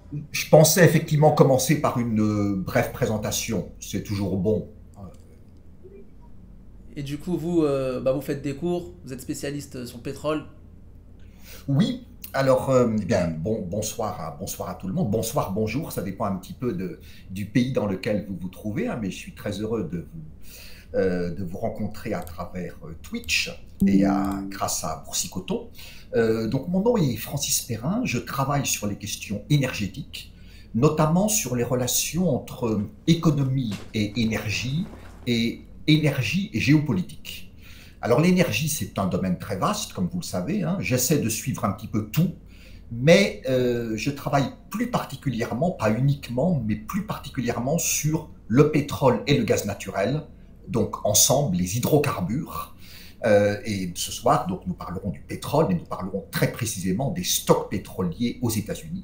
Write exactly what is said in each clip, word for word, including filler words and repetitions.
Je pensais effectivement commencer par une euh, brève présentation. C'est toujours bon. Et du coup, vous, euh, bah, vous faites des cours, vous êtes spécialiste sur le pétrole. Oui, alors, euh, eh bien, bon, bonsoir à, bonsoir à tout le monde. Bonsoir, bonjour, ça dépend un petit peu de, du pays dans lequel vous vous trouvez, hein, mais je suis très heureux de vous, euh, de vous rencontrer à travers euh, Twitch et à, grâce à Boursicoton. Euh, donc, mon nom est Francis Perrin, je travaille sur les questions énergétiques, notamment sur les relations entre économie et énergie et énergie et géopolitique. Alors l'énergie, c'est un domaine très vaste, comme vous le savez. Hein. J'essaie de suivre un petit peu tout, mais euh, je travaille plus particulièrement, pas uniquement, mais plus particulièrement sur le pétrole et le gaz naturel, donc ensemble les hydrocarbures. Euh, et ce soir, donc, nous parlerons du pétrole, mais nous parlerons très précisément des stocks pétroliers aux États-Unis.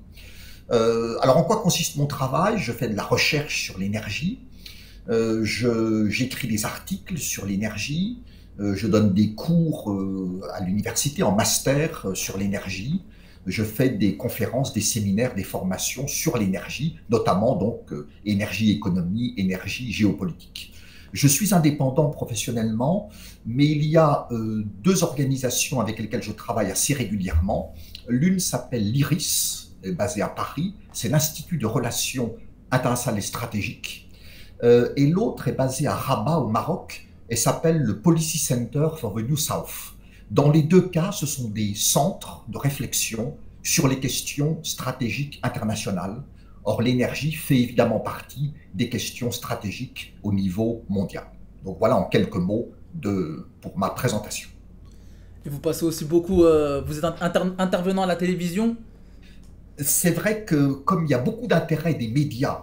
Euh, alors en quoi consiste mon travail? Je fais de la recherche sur l'énergie, euh, j'écris des articles sur l'énergie, euh, je donne des cours euh, à l'université en master euh, sur l'énergie, je fais des conférences, des séminaires, des formations sur l'énergie, notamment donc euh, énergie économie, énergie géopolitique. Je suis indépendant professionnellement, mais il y a euh, deux organisations avec lesquelles je travaille assez régulièrement. L'une s'appelle l'IRIS, basée à Paris, c'est l'Institut de relations internationales et stratégiques, euh, et l'autre est basée à Rabat au Maroc et s'appelle le Policy Center for the New South. Dans les deux cas, ce sont des centres de réflexion sur les questions stratégiques internationales. Or, l'énergie fait évidemment partie des questions stratégiques au niveau mondial. Donc voilà en quelques mots de, pour ma présentation. Et vous passez aussi beaucoup, euh, vous êtes inter- intervenant à la télévision. C'est vrai que comme il y a beaucoup d'intérêt des médias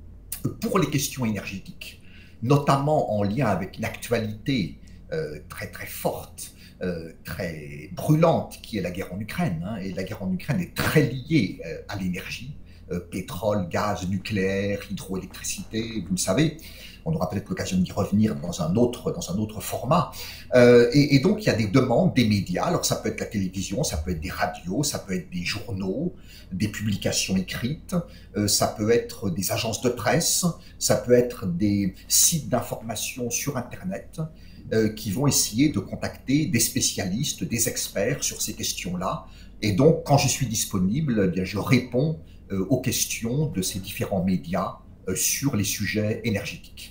pour les questions énergétiques, notamment en lien avec une actualité euh, très très forte, euh, très brûlante, qui est la guerre en Ukraine. Hein, et la guerre en Ukraine est très liée euh, à l'énergie, euh, pétrole, gaz, nucléaire, hydroélectricité, vous le savez. On aura peut-être l'occasion d'y revenir dans un autre, dans un autre format. Euh, et, et donc, il y a des demandes des médias. Alors, ça peut être la télévision, ça peut être des radios, ça peut être des journaux, des publications écrites, euh, ça peut être des agences de presse, ça peut être des sites d'information sur Internet euh, qui vont essayer de contacter des spécialistes, des experts sur ces questions-là. Et donc, quand je suis disponible, eh bien, je réponds euh, aux questions de ces différents médias euh, sur les sujets énergétiques.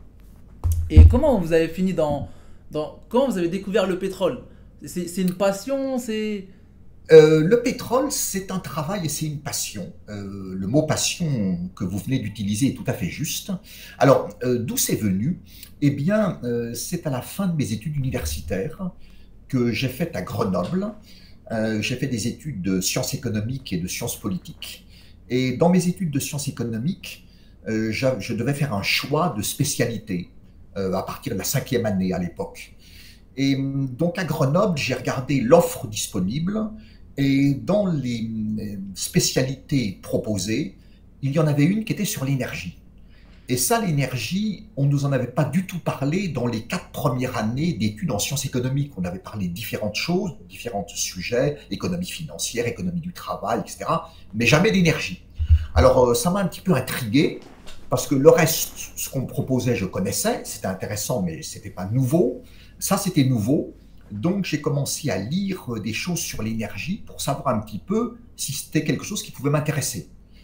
Et comment vous avez fini dans, dans comment vous avez découvert le pétrole? C'est c'est une passion, c'est Euh, le pétrole, c'est un travail et c'est une passion. Euh, le mot passion que vous venez d'utiliser est tout à fait juste. Alors, euh, d'où c'est venu? Eh bien, euh, c'est à la fin de mes études universitaires que j'ai faites à Grenoble. Euh, j'ai fait des études de sciences économiques et de sciences politiques. Et dans mes études de sciences économiques, euh, je devais faire un choix de spécialité euh, à partir de la cinquième année à l'époque. Et donc à Grenoble, j'ai regardé l'offre disponible et dans les spécialités proposées, il y en avait une qui était sur l'énergie. Et ça, l'énergie, on ne nous en avait pas du tout parlé dans les quatre premières années d'études en sciences économiques. On avait parlé de différentes choses, de différents sujets, économie financière, économie du travail, et cetera, mais jamais d'énergie. Alors, ça m'a un petit peu intrigué, parce que le reste, ce qu'on me proposait, je connaissais, c'était intéressant, mais ce n'était pas nouveau. Ça, c'était nouveau. Donc, j'ai commencé à lire des choses sur l'énergie pour savoir un petit peu si c'était quelque chose qui pouvait m'intéresser.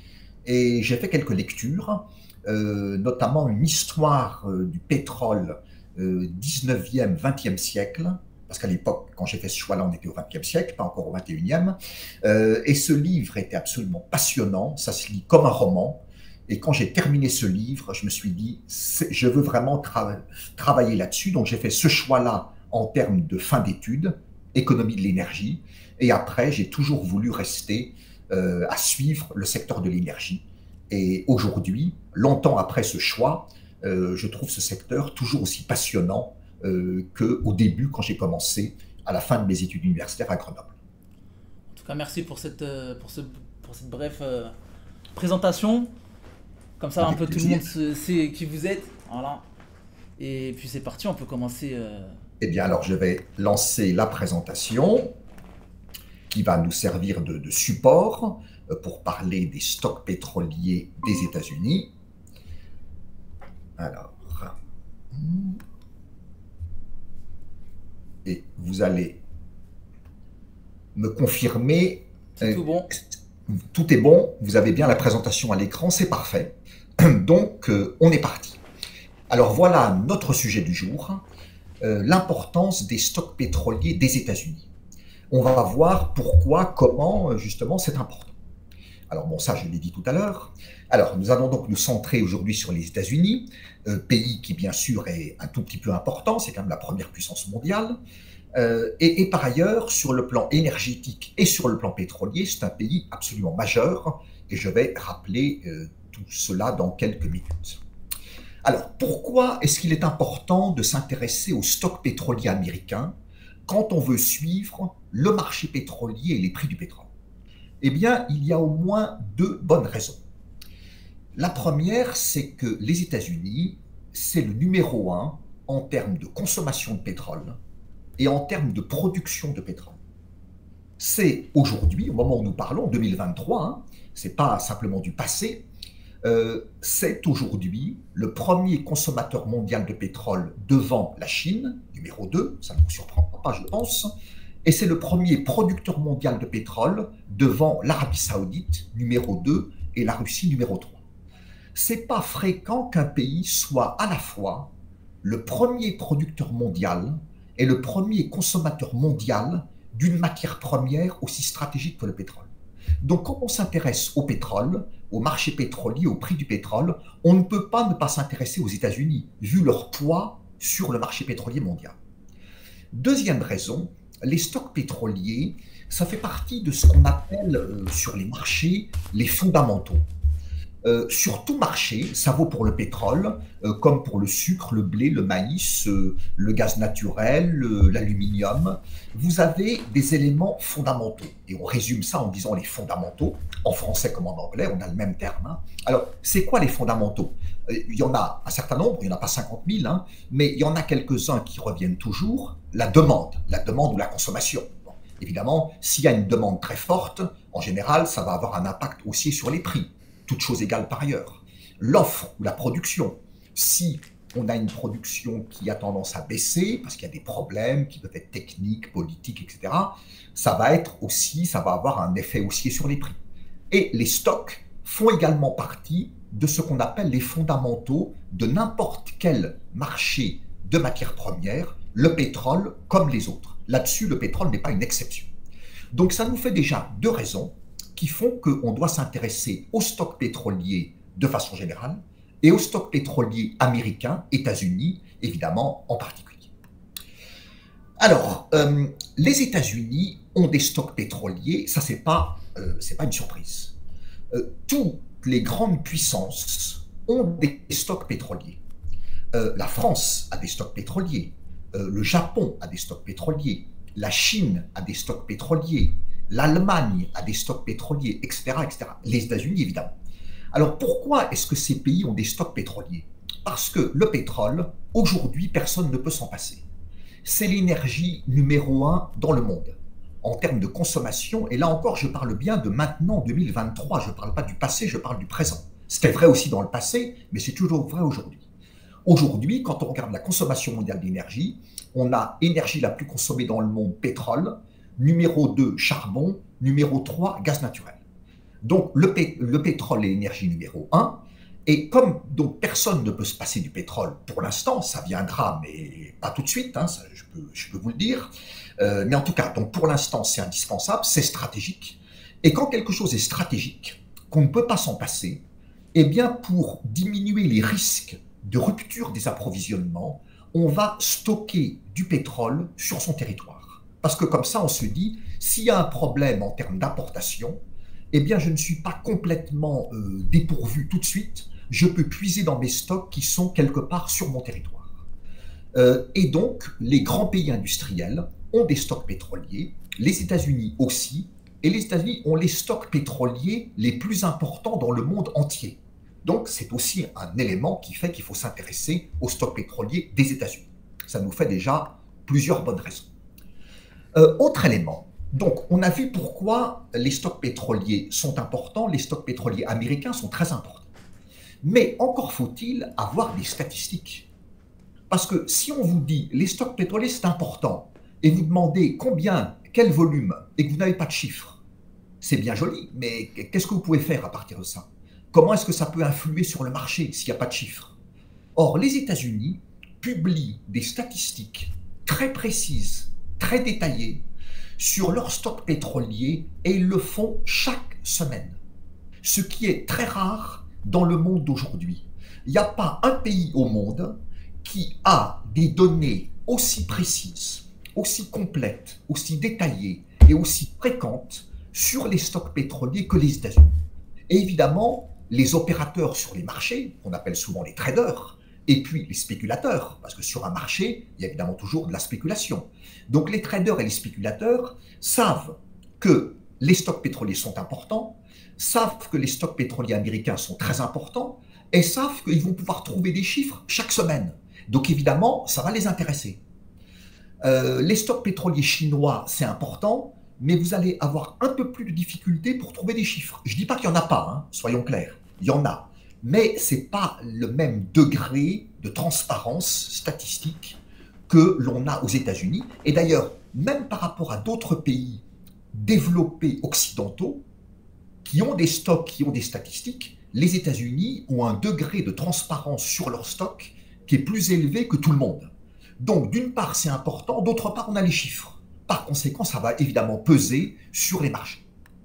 Et j'ai fait quelques lectures, euh, notamment une histoire euh, du pétrole euh, dix-neuvième, vingtième siècle, parce qu'à l'époque, quand j'ai fait ce choix-là, on était au vingtième siècle, pas encore au vingt et unième. Euh, et ce livre était absolument passionnant, ça se lit comme un roman. Et quand j'ai terminé ce livre, je me suis dit, je veux vraiment tra travailler là-dessus. Donc j'ai fait ce choix-là en termes de fin d'études, économie de l'énergie. Et après, j'ai toujours voulu rester euh, à suivre le secteur de l'énergie. Et aujourd'hui, longtemps après ce choix, euh, je trouve ce secteur toujours aussi passionnant euh, qu'au début, quand j'ai commencé, à la fin de mes études universitaires à Grenoble. En tout cas, merci pour cette, euh, pour ce, pour cette brève euh, présentation. Comme ça, un Avec peu tout le monde plaisir. se- sait qui vous êtes. Voilà. Et puis c'est parti, on peut commencer. euh, Eh bien, alors, je vais lancer la présentation qui va nous servir de, de support euh, pour parler des stocks pétroliers des États-Unis. Alors, et vous allez me confirmer. C'est tout bon. Tout est bon, vous avez bien la présentation à l'écran, c'est parfait. Donc, euh, on est parti. Alors voilà notre sujet du jour, euh, l'importance des stocks pétroliers des États-Unis. On va voir pourquoi, comment, justement, c'est important. Alors bon, ça, je l'ai dit tout à l'heure. Alors, nous allons donc nous centrer aujourd'hui sur les États-Unis, euh, pays qui, bien sûr, est un tout petit peu important, c'est quand même la première puissance mondiale. Euh, et, et par ailleurs, sur le plan énergétique et sur le plan pétrolier, c'est un pays absolument majeur, et je vais rappeler euh, tout cela dans quelques minutes. Alors, pourquoi est-ce qu'il est important de s'intéresser aux stocks pétroliers américains quand on veut suivre le marché pétrolier et les prix du pétrole? Eh bien, il y a au moins deux bonnes raisons. La première, c'est que les États-Unis, c'est le numéro un en termes de consommation de pétrole et en termes de production de pétrole. C'est aujourd'hui, au moment où nous parlons, deux mille vingt-trois, hein, ce n'est pas simplement du passé, euh, c'est aujourd'hui le premier consommateur mondial de pétrole devant la Chine, numéro deux, ça ne vous surprendra pas, je pense, et c'est le premier producteur mondial de pétrole devant l'Arabie Saoudite, numéro deux, et la Russie, numéro trois. C'est pas fréquent qu'un pays soit à la fois le premier producteur mondial et le premier consommateur mondial d'une matière première aussi stratégique que le pétrole. Donc quand on s'intéresse au pétrole, au marché pétrolier, au prix du pétrole, on ne peut pas ne pas s'intéresser aux États-Unis, vu leur poids sur le marché pétrolier mondial. Deuxième raison, les stocks pétroliers, ça fait partie de ce qu'on appelle euh, sur les marchés les fondamentaux. Euh, sur tout marché, ça vaut pour le pétrole, euh, comme pour le sucre, le blé, le maïs, euh, le gaz naturel, euh, l'aluminium. Vous avez des éléments fondamentaux. Et on résume ça en disant les fondamentaux. En français comme en anglais, on a le même terme. Hein. Alors, c'est quoi les fondamentaux? euh, Il y en a un certain nombre, il n'y en a pas cinquante mille, hein, mais il y en a quelques-uns qui reviennent toujours. La demande, la demande ou la consommation. Bon, évidemment, s'il y a une demande très forte, en général, ça va avoir un impact aussi sur les prix. Toutes choses égales par ailleurs. L'offre ou la production, si on a une production qui a tendance à baisser, parce qu'il y a des problèmes qui peuvent être techniques, politiques, et cetera, ça va être aussi, ça va avoir un effet haussier sur les prix. Et les stocks font également partie de ce qu'on appelle les fondamentaux de n'importe quel marché de matières premières, le pétrole comme les autres. Là-dessus, le pétrole n'est pas une exception. Donc ça nous fait déjà deux raisons qui font qu'on doit s'intéresser aux stocks pétroliers de façon générale et aux stocks pétroliers américains, États-Unis, évidemment, en particulier. Alors, euh, les États-Unis ont des stocks pétroliers, ça, c'est pas, euh, c'est pas une surprise. Euh, toutes les grandes puissances ont des stocks pétroliers. Euh, la France a des stocks pétroliers, euh, le Japon a des stocks pétroliers, la Chine a des stocks pétroliers, l'Allemagne a des stocks pétroliers, et cetera, et cetera. Les États-Unis, évidemment. Alors, pourquoi est-ce que ces pays ont des stocks pétroliers? Parce que le pétrole, aujourd'hui, personne ne peut s'en passer. C'est l'énergie numéro un dans le monde, en termes de consommation. Et là encore, je parle bien de maintenant, deux mille vingt-trois. Je ne parle pas du passé, je parle du présent. C'était vrai aussi dans le passé, mais c'est toujours vrai aujourd'hui. Aujourd'hui, quand on regarde la consommation mondiale d'énergie, on a énergie la plus consommée dans le monde, pétrole, numéro deux, charbon, numéro trois, gaz naturel. Donc le, pé le pétrole est l'énergie numéro un, et comme donc personne ne peut se passer du pétrole pour l'instant, ça viendra, mais pas tout de suite, hein, ça, je, peux, je peux vous le dire, euh, mais en tout cas, donc pour l'instant c'est indispensable, c'est stratégique, et quand quelque chose est stratégique, qu'on ne peut pas s'en passer, eh bien pour diminuer les risques de rupture des approvisionnements, on va stocker du pétrole sur son territoire. Parce que comme ça, on se dit, s'il y a un problème en termes d'importation, eh bien, je ne suis pas complètement euh, dépourvu tout de suite. Je peux puiser dans mes stocks qui sont quelque part sur mon territoire. Euh, et donc, les grands pays industriels ont des stocks pétroliers, les États-Unis aussi, et les États-Unis ont les stocks pétroliers les plus importants dans le monde entier. Donc, c'est aussi un élément qui fait qu'il faut s'intéresser aux stocks pétroliers des États-Unis. Ça nous fait déjà plusieurs bonnes raisons. Euh, autre élément, Donc, on a vu pourquoi les stocks pétroliers sont importants, les stocks pétroliers américains sont très importants. Mais encore faut-il avoir des statistiques. Parce que si on vous dit les stocks pétroliers c'est important, et vous demandez combien, quel volume, et que vous n'avez pas de chiffres, c'est bien joli, mais qu'est-ce que vous pouvez faire à partir de ça? Comment est-ce que ça peut influer sur le marché s'il n'y a pas de chiffres? Or, les États-Unis publient des statistiques très précises, très détaillées, sur leurs stocks pétroliers, et ils le font chaque semaine. Ce qui est très rare dans le monde d'aujourd'hui. Il n'y a pas un pays au monde qui a des données aussi précises, aussi complètes, aussi détaillées et aussi fréquentes sur les stocks pétroliers que les États-Unis. Et évidemment, les opérateurs sur les marchés, qu'on appelle souvent les traders, et puis les spéculateurs, parce que sur un marché, il y a évidemment toujours de la spéculation. Donc les traders et les spéculateurs savent que les stocks pétroliers sont importants, savent que les stocks pétroliers américains sont très importants, et savent qu'ils vont pouvoir trouver des chiffres chaque semaine. Donc évidemment, ça va les intéresser. Euh, les stocks pétroliers chinois, c'est important, mais vous allez avoir un peu plus de difficultés pour trouver des chiffres. Je ne dis pas qu'il n'y en a pas, hein, soyons clairs, il y en a. Mais ce n'est pas le même degré de transparence statistique que l'on a aux États-Unis. Et d'ailleurs, même par rapport à d'autres pays développés occidentaux, qui ont des stocks, qui ont des statistiques, les États-Unis ont un degré de transparence sur leurs stocks qui est plus élevé que tout le monde. Donc, d'une part, c'est important, d'autre part, on a les chiffres. Par conséquent, ça va évidemment peser sur les marchés.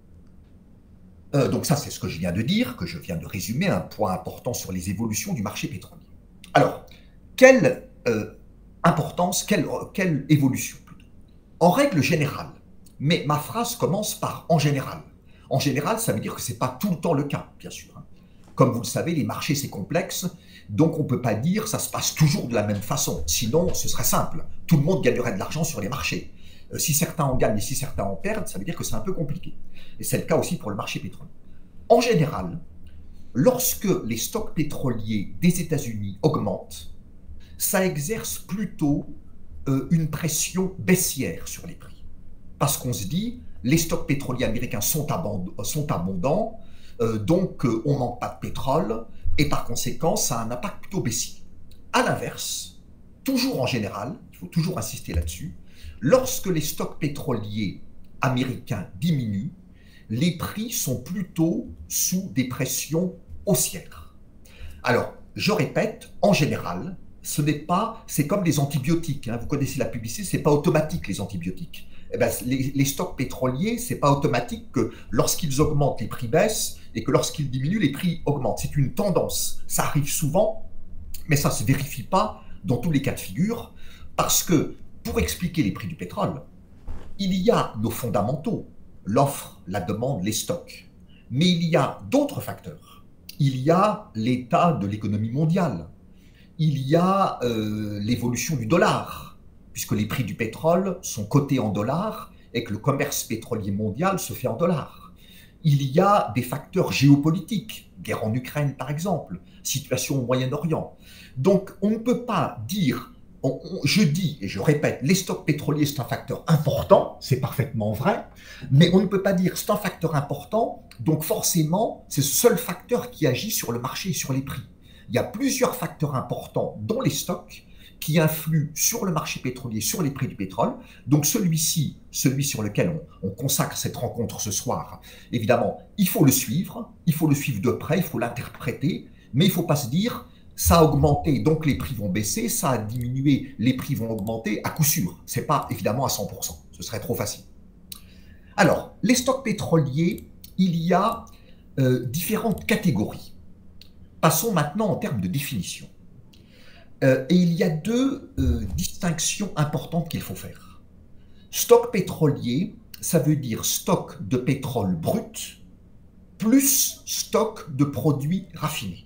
Euh, donc ça, c'est ce que je viens de dire, que je viens de résumer, un point important sur les évolutions du marché pétrolier. Alors, quelle euh, importance, quelle, quelle évolution plutôt? En règle générale, mais ma phrase commence par « en général ». En général, ça veut dire que ce n'est pas tout le temps le cas, bien sûr. Comme vous le savez, les marchés, c'est complexe, donc on ne peut pas dire que ça se passe toujours de la même façon. Sinon, ce serait simple. Tout le monde gagnerait de l'argent sur les marchés. Euh, si certains en gagnent et si certains en perdent, ça veut dire que c'est un peu compliqué. Et c'est le cas aussi pour le marché pétrolier. En général, lorsque les stocks pétroliers des États-Unis augmentent, ça exerce plutôt euh, une pression baissière sur les prix. Parce qu'on se dit, les stocks pétroliers américains sont, sont abondants, euh, donc euh, on ne manque pas de pétrole, et par conséquent, ça a un impact plutôt baissier. À l'inverse, toujours en général, il faut toujours insister là-dessus, lorsque les stocks pétroliers américains diminuent, les prix sont plutôt sous des pressions haussières. Alors, je répète, en général, ce n'est pas, c'est comme les antibiotiques, hein, vous connaissez la publicité, ce n'est pas automatique les antibiotiques. Eh bien, les, les stocks pétroliers, ce n'est pas automatique que lorsqu'ils augmentent, les prix baissent, et que lorsqu'ils diminuent, les prix augmentent. C'est une tendance, ça arrive souvent, mais ça ne se vérifie pas dans tous les cas de figure, parce que pour expliquer les prix du pétrole, il y a nos fondamentaux, l'offre, la demande, les stocks. Mais il y a d'autres facteurs. Il y a l'état de l'économie mondiale. Il y a euh, l'évolution du dollar, puisque les prix du pétrole sont cotés en dollars et que le commerce pétrolier mondial se fait en dollars. Il y a des facteurs géopolitiques, guerre en Ukraine par exemple, situation au Moyen-Orient. Donc on ne peut pas dire, on, on, je dis et je répète, les stocks pétroliers c'est un facteur important, c'est parfaitement vrai, mais on ne peut pas dire c'est un facteur important, donc forcément c'est ce seul facteur qui agit sur le marché et sur les prix. Il y a plusieurs facteurs importants, dont les stocks, qui influent sur le marché pétrolier, sur les prix du pétrole. Donc celui-ci, celui sur lequel on, on consacre cette rencontre ce soir, évidemment, il faut le suivre, il faut le suivre de près, il faut l'interpréter, mais il ne faut pas se dire ça a augmenté, donc les prix vont baisser, ça a diminué, les prix vont augmenter, à coup sûr. Ce n'est pas évidemment à cent pour cent, ce serait trop facile. Alors, les stocks pétroliers, il y a euh, différentes catégories. Passons maintenant en termes de définition. Euh, et il y a deux euh, distinctions importantes qu'il faut faire. Stock pétrolier, ça veut dire stock de pétrole brut plus stock de produits raffinés.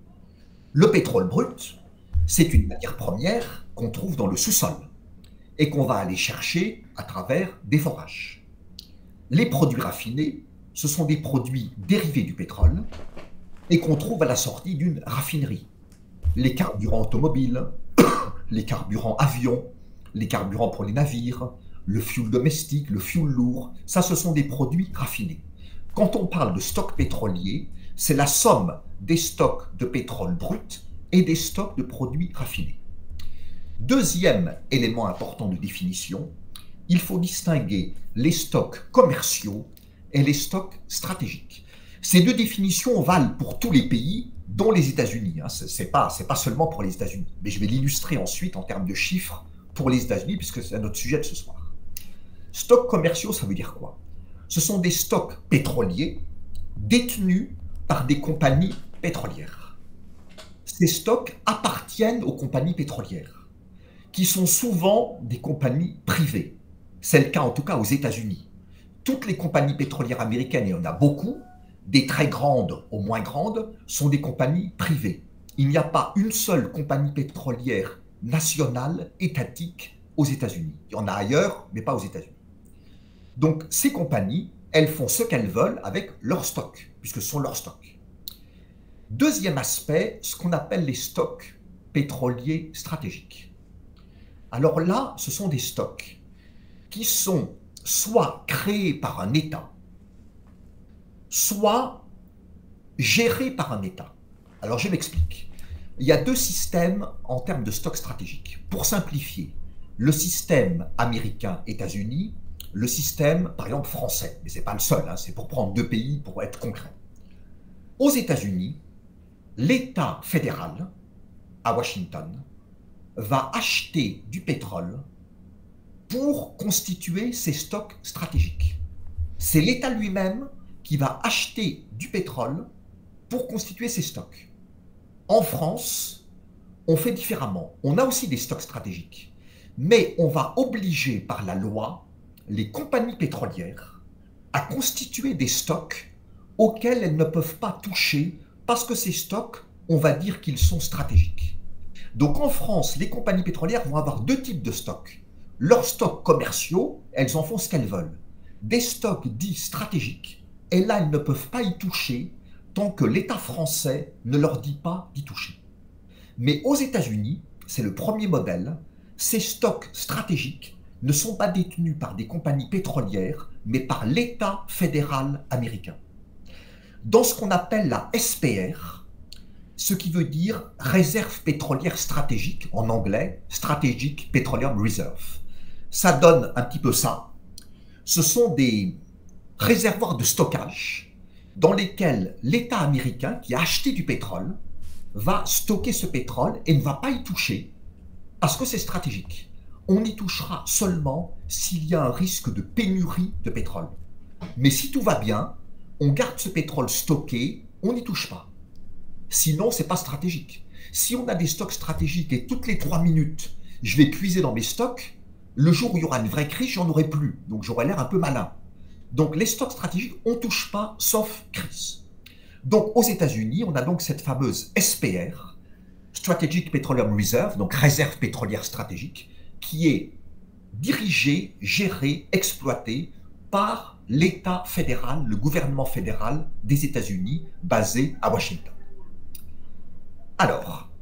Le pétrole brut, c'est une matière première qu'on trouve dans le sous-sol et qu'on va aller chercher à travers des forages. Les produits raffinés, ce sont des produits dérivés du pétrole et qu'on trouve à la sortie d'une raffinerie. Les carburants automobiles, les carburants avions, les carburants pour les navires, le fioul domestique, le fioul lourd, ça ce sont des produits raffinés. Quand on parle de stock pétrolier, c'est la somme des stocks de pétrole brut et des stocks de produits raffinés. Deuxième élément important de définition, il faut distinguer les stocks commerciaux et les stocks stratégiques. Ces deux définitions valent pour tous les pays, dont les États-Unis. Hein. Ce n'est pas, c'est pas seulement pour les États-Unis. Mais je vais l'illustrer ensuite en termes de chiffres pour les États-Unis, puisque c'est notre sujet de ce soir. Stocks commerciaux, ça veut dire quoi? Ce sont des stocks pétroliers détenus par des compagnies pétrolières. Ces stocks appartiennent aux compagnies pétrolières, qui sont souvent des compagnies privées. C'est le cas en tout cas aux États-Unis. Toutes les compagnies pétrolières américaines, et il y en a beaucoup, des très grandes aux moins grandes, sont des compagnies privées. Il n'y a pas une seule compagnie pétrolière nationale, étatique, aux États-Unis. Il y en a ailleurs, mais pas aux États-Unis. Donc ces compagnies, elles font ce qu'elles veulent avec leurs stocks, puisque ce sont leurs stocks. Deuxième aspect, ce qu'on appelle les stocks pétroliers stratégiques. Alors là, ce sont des stocks qui sont soit créés par un État, soit gérés par un État. Alors je m'explique. Il y a deux systèmes en termes de stocks stratégiques. Pour simplifier, le système américain-États-Unis, le système, par exemple, français. Mais ce n'est pas le seul, hein, c'est pour prendre deux pays pour être concret. Aux États-Unis, l'État fédéral, à Washington, va acheter du pétrole pour constituer ses stocks stratégiques. C'est l'État lui-même qui va acheter du pétrole pour constituer ses stocks. En France, on fait différemment. On a aussi des stocks stratégiques, mais on va obliger par la loi les compagnies pétrolières à constituer des stocks auxquels elles ne peuvent pas toucher parce que ces stocks, on va dire qu'ils sont stratégiques. Donc en France, les compagnies pétrolières vont avoir deux types de stocks. Leurs stocks commerciaux, elles en font ce qu'elles veulent. Des stocks dits stratégiques, et là, elles ne peuvent pas y toucher tant que l'État français ne leur dit pas d'y toucher. Mais aux États-Unis, c'est le premier modèle, ces stocks stratégiques ne sont pas détenus par des compagnies pétrolières, mais par l'État fédéral américain. Dans ce qu'on appelle la S P R, ce qui veut dire réserve pétrolière stratégique, en anglais, Strategic Petroleum Reserve. Ça donne un petit peu ça. Ce sont des réservoirs de stockage dans lesquels l'État américain qui a acheté du pétrole va stocker ce pétrole et ne va pas y toucher parce que c'est stratégique. On y touchera seulement s'il y a un risque de pénurie de pétrole. Mais si tout va bien, on garde ce pétrole stocké, on n'y touche pas. Sinon, ce n'est pas stratégique. Si on a des stocks stratégiques et toutes les trois minutes, je vais puiser dans mes stocks, le jour où il y aura une vraie crise, j'en aurai plus. Donc j'aurai l'air un peu malin. Donc les stocks stratégiques, on ne touche pas, sauf crise. Donc aux États-Unis, on a donc cette fameuse S P R, Strategic Petroleum Reserve, donc réserve pétrolière stratégique, qui est dirigée, gérée, exploitée par l'État fédéral, le gouvernement fédéral des États-Unis, basé à Washington. Alors,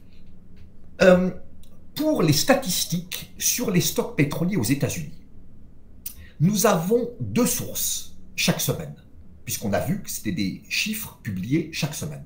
euh, pour les statistiques sur les stocks pétroliers aux États-Unis, nous avons deux sources chaque semaine, puisqu'on a vu que c'était des chiffres publiés chaque semaine.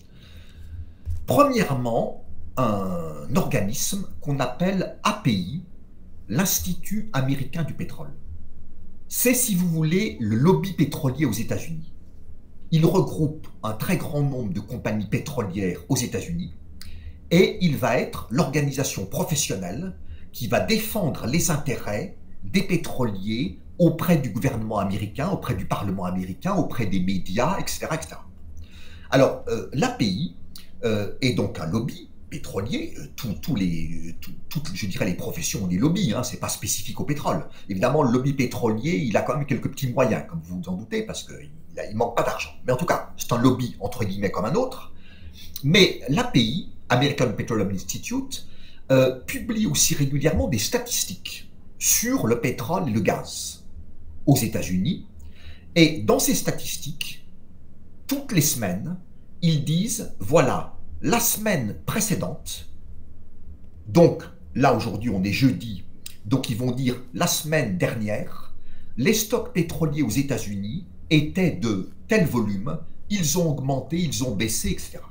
Premièrement, un organisme qu'on appelle A P I, l'Institut américain du pétrole. C'est, si vous voulez, le lobby pétrolier aux États-Unis. Il regroupe un très grand nombre de compagnies pétrolières aux États-Unis et il va être l'organisation professionnelle qui va défendre les intérêts des pétroliers auprès du gouvernement américain, auprès du Parlement américain, auprès des médias, et cetera et cetera. Alors, euh, l'A P I euh, est donc un lobby pétrolier, euh, tous les, tout, toutes, je dirais, les professions ont des lobbies, hein, c'est pas spécifique au pétrole. Évidemment, le lobby pétrolier, il a quand même quelques petits moyens, comme vous vous en doutez, parce qu'il ne manque pas d'argent. Mais en tout cas, c'est un lobby, entre guillemets, comme un autre. Mais l'A P I, American Petroleum Institute, euh, publie aussi régulièrement des statistiques sur le pétrole et le gaz aux États-Unis. Et dans ces statistiques, toutes les semaines, ils disent, voilà, la semaine précédente, donc là aujourd'hui on est jeudi, Donc ils vont dire, la semaine dernière, les stocks pétroliers aux États-Unis étaient de tel volume, ils ont augmenté, ils ont baissé, et cetera.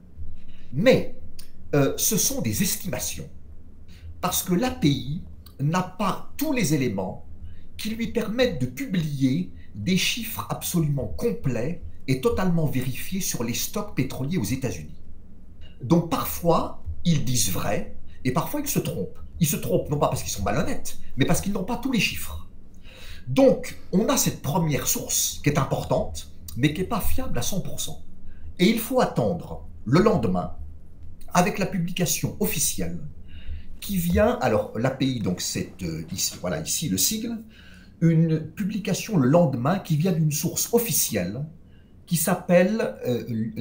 Mais euh, ce sont des estimations, parce que l'A P I n'a pas tous les éléments qui lui permettent de publier des chiffres absolument complets et totalement vérifiés sur les stocks pétroliers aux États-Unis. Donc parfois, ils disent vrai, et parfois ils se trompent. Ils se trompent non pas parce qu'ils sont malhonnêtes, mais parce qu'ils n'ont pas tous les chiffres. Donc, on a cette première source qui est importante, mais qui n'est pas fiable à cent pour cent. Et il faut attendre le lendemain, avec la publication officielle, qui vient, alors l'A P I, donc c'est euh, ici, voilà, ici le sigle, une publication le lendemain qui vient d'une source officielle qui s'appelle euh,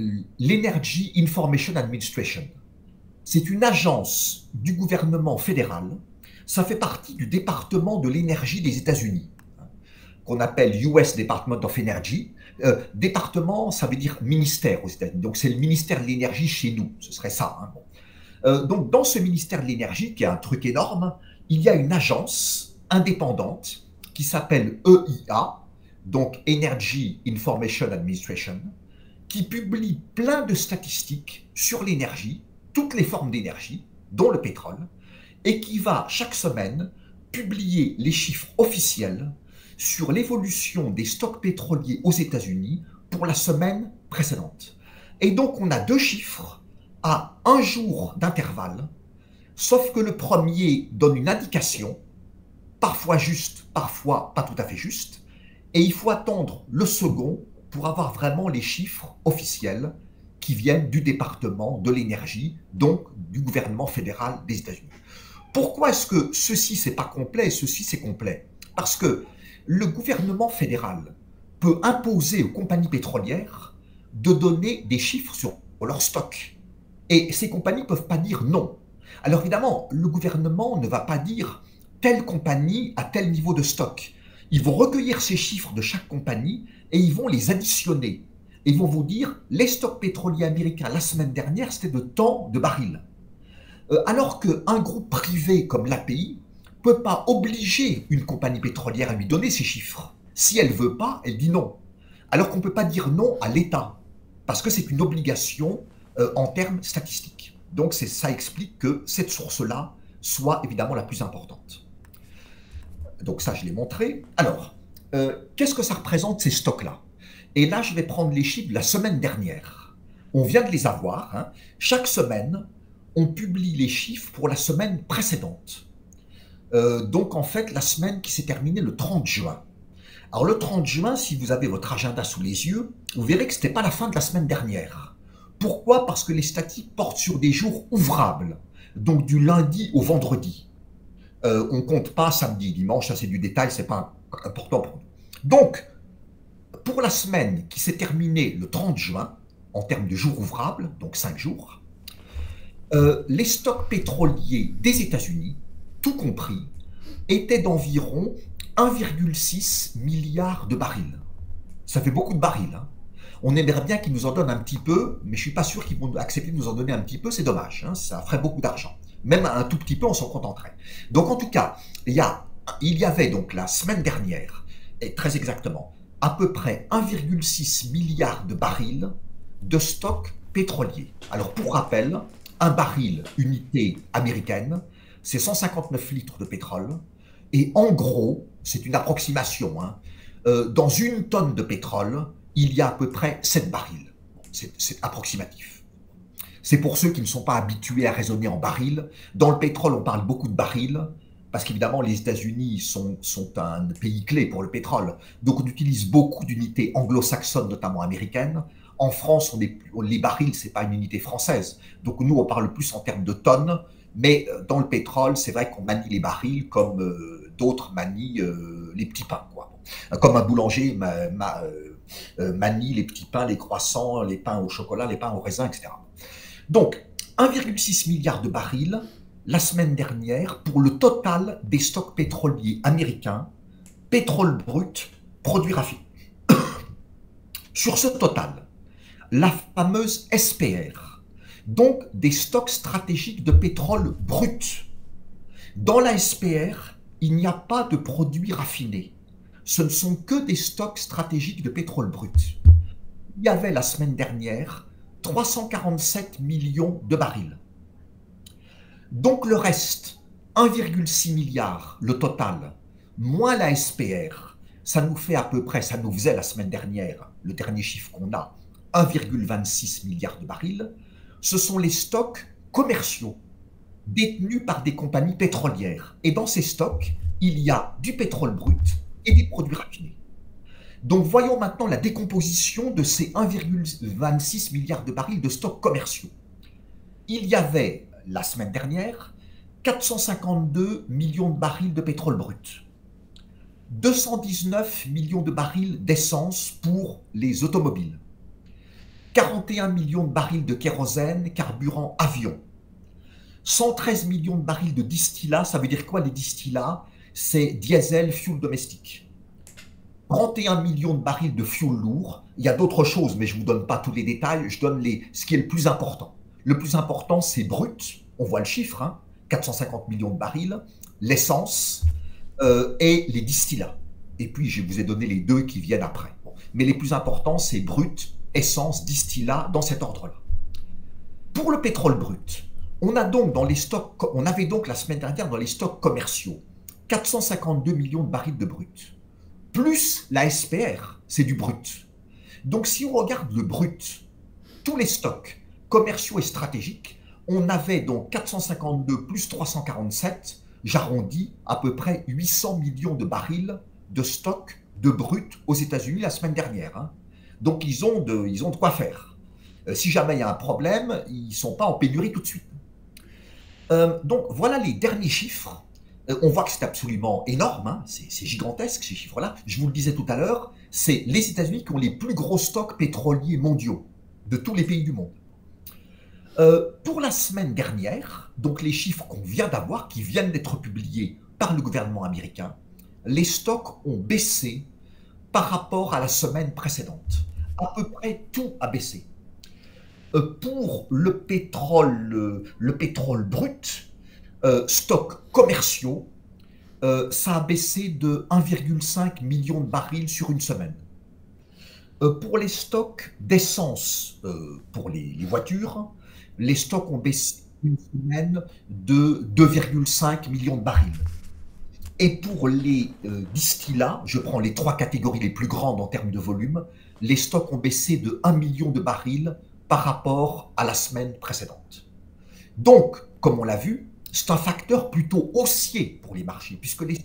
l'Energy Information Administration. C'est une agence du gouvernement fédéral, ça fait partie du département de l'énergie des États-Unis, qu'on appelle U S Department of Energy. Euh, département, ça veut dire ministère aux États-Unis, donc c'est le ministère de l'énergie chez nous, ce serait ça. Hein, bon. euh, donc dans ce ministère de l'énergie, qui est un truc énorme, il y a une agence indépendante qui s'appelle E I A, donc Energy Information Administration, qui publie plein de statistiques sur l'énergie, toutes les formes d'énergie, dont le pétrole, et qui va chaque semaine publier les chiffres officiels sur l'évolution des stocks pétroliers aux États-Unis pour la semaine précédente. Et donc on a deux chiffres à un jour d'intervalle, sauf que le premier donne une indication, parfois juste, parfois pas tout à fait juste, et il faut attendre le second pour avoir vraiment les chiffres officiels qui viennent du département de l'énergie, donc du gouvernement fédéral des États-Unis. Pourquoi est-ce que ceci c'est pas complet et ceci c'est complet? Parce que le gouvernement fédéral peut imposer aux compagnies pétrolières de donner des chiffres sur leur stock. Et ces compagnies ne peuvent pas dire non. Alors évidemment, le gouvernement ne va pas dire telle compagnie a tel niveau de stock. Ils vont recueillir ces chiffres de chaque compagnie et ils vont les additionner. Et ils vont vous dire, les stocks pétroliers américains la semaine dernière, c'était de tant de barils. Euh, alors qu'un groupe privé comme l'A P I ne peut pas obliger une compagnie pétrolière à lui donner ces chiffres. Si elle ne veut pas, elle dit non. Alors qu'on ne peut pas dire non à l'État, parce que c'est une obligation euh, en termes statistiques. Donc ça explique que cette source-là soit évidemment la plus importante. Donc ça, je l'ai montré. Alors, euh, qu'est-ce que ça représente ces stocks-là? Et là, je vais prendre les chiffres de la semaine dernière. On vient de les avoir. Hein. Chaque semaine, on publie les chiffres pour la semaine précédente. Euh, donc, en fait, la semaine qui s'est terminée le trente juin. Alors, le trente juin, si vous avez votre agenda sous les yeux, vous verrez que ce n'était pas la fin de la semaine dernière. Pourquoi? Parce que les statistiques portent sur des jours ouvrables, donc du lundi au vendredi. Euh, on ne compte pas samedi, dimanche, ça c'est du détail, ce n'est pas important pour nous. Donc, pour la semaine qui s'est terminée le trente juin, en termes de jours ouvrables, donc cinq jours, euh, les stocks pétroliers des États-Unis, tout compris, étaient d'environ un virgule six milliard de barils. Ça fait beaucoup de barils. Hein. On aimerait bien qu'ils nous en donnent un petit peu, mais je ne suis pas sûr qu'ils vont accepter de nous en donner un petit peu, c'est dommage, hein, ça ferait beaucoup d'argent. Même un tout petit peu, on s'en contenterait. Donc en tout cas, il y, a, il y avait donc la semaine dernière, et très exactement, à peu près un virgule six milliard de barils de stocks pétroliers. Alors pour rappel, un baril unité américaine, c'est cent cinquante-neuf litres de pétrole, et en gros, c'est une approximation, hein, euh, dans une tonne de pétrole, il y a à peu près sept barils. C'est approximatif. C'est pour ceux qui ne sont pas habitués à raisonner en barils. Dans le pétrole, on parle beaucoup de barils, parce qu'évidemment, les États-Unis sont, sont un pays clé pour le pétrole. Donc, on utilise beaucoup d'unités anglo-saxonnes, notamment américaines. En France, on est, on, les barils, ce n'est pas une unité française. Donc, nous, on parle plus en termes de tonnes. Mais dans le pétrole, c'est vrai qu'on manie les barils comme euh, d'autres manient euh, les petits pains, quoi. Comme un boulanger ma, ma, euh, manie les petits pains, les croissants, les pains au chocolat, les pains au raisin, et cetera. Donc, un virgule six milliard de barils la semaine dernière pour le total des stocks pétroliers américains, pétrole brut, produits raffinés. Sur ce total, la fameuse S P R, donc des stocks stratégiques de pétrole brut. Dans la S P R, il n'y a pas de produits raffinés. Ce ne sont que des stocks stratégiques de pétrole brut. Il y avait la semaine dernière trois cent quarante-sept millions de barils. Donc le reste, un virgule six milliard, le total, moins la S P R, ça nous fait à peu près, ça nous faisait la semaine dernière, le dernier chiffre qu'on a, un virgule vingt-six milliard de barils. Ce sont les stocks commerciaux détenus par des compagnies pétrolières. Et dans ces stocks, il y a du pétrole brut et des produits raffinés. Donc voyons maintenant la décomposition de ces un virgule vingt-six milliard de barils de stocks commerciaux. Il y avait, la semaine dernière, quatre cent cinquante-deux millions de barils de pétrole brut, deux cent dix-neuf millions de barils d'essence pour les automobiles, quarante et un millions de barils de kérosène, carburant avion, cent treize millions de barils de distillats. Ça veut dire quoi les distillats? C'est diesel, fuel domestique. trente et un millions de barils de fuel lourd. Il y a d'autres choses, mais je ne vous donne pas tous les détails, je donne les, ce qui est le plus important. Le plus important, c'est brut, on voit le chiffre, hein, quatre cent cinquante millions de barils, l'essence euh, et les distillats. Et puis, je vous ai donné les deux qui viennent après. Bon. Mais les plus importants, c'est brut, essence, distillat, dans cet ordre-là. Pour le pétrole brut, on a donc dans les stocks, on avait donc la semaine dernière dans les stocks commerciaux quatre cent cinquante-deux millions de barils de brut, plus la S P R, c'est du brut. Donc si on regarde le brut, tous les stocks commerciaux et stratégiques, on avait donc quatre cent cinquante-deux plus trois cent quarante-sept, j'arrondis, à peu près huit cents millions de barils de stock de brut aux États-Unis la semaine dernière. Hein. Donc ils ont, de, ils ont de quoi faire. Euh, si jamais il y a un problème, ils ne sont pas en pénurie tout de suite. Euh, donc voilà les derniers chiffres. Euh, on voit que c'est absolument énorme, hein. C'est gigantesque ces chiffres-là. Je vous le disais tout à l'heure, c'est les États-Unis qui ont les plus gros stocks pétroliers mondiaux de tous les pays du monde. Euh, pour la semaine dernière, donc les chiffres qu'on vient d'avoir, qui viennent d'être publiés par le gouvernement américain, les stocks ont baissé par rapport à la semaine précédente. À peu près tout a baissé. Euh, pour le pétrole, le, le pétrole brut, euh, stocks commerciaux, euh, ça a baissé de un virgule cinq million de barils sur une semaine. Euh, pour les stocks d'essence euh, pour les, les voitures, les stocks ont baissé une semaine de deux virgule cinq millions de barils. Et pour les euh, distillats, je prends les trois catégories les plus grandes en termes de volume, les stocks ont baissé de un million de barils par rapport à la semaine précédente. Donc, comme on l'a vu, c'est un facteur plutôt haussier pour les marchés, puisque les...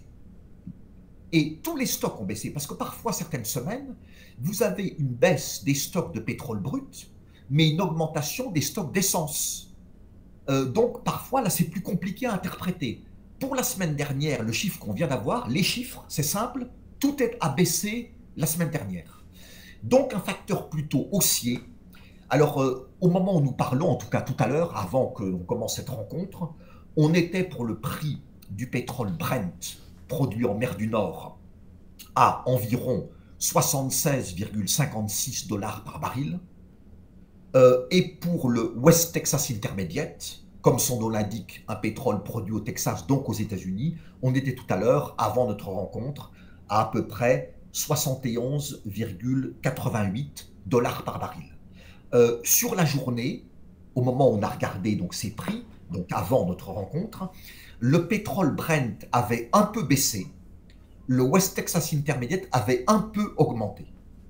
Et tous les stocks ont baissé, parce que parfois, certaines semaines, vous avez une baisse des stocks de pétrole brut, mais une augmentation des stocks d'essence. Euh, donc, parfois, là, c'est plus compliqué à interpréter. Pour la semaine dernière, le chiffre qu'on vient d'avoir, les chiffres, c'est simple, tout est abaissé la semaine dernière. Donc, un facteur plutôt haussier. Alors, euh, au moment où nous parlons, en tout cas tout à l'heure, avant que l'on commence cette rencontre, on était pour le prix du pétrole Brent, produit en mer du Nord, à environ soixante-seize virgule cinquante-six dollars par baril. Euh, et pour le West Texas Intermediate, comme son nom l'indique, un pétrole produit au Texas, donc aux États-Unis, on était tout à l'heure, avant notre rencontre, à à peu près soixante et onze virgule quatre-vingt-huit dollars par baril. Euh, sur la journée, au moment où on a regardé donc, ces prix, donc avant notre rencontre, le pétrole Brent avait un peu baissé, le West Texas Intermediate avait un peu augmenté.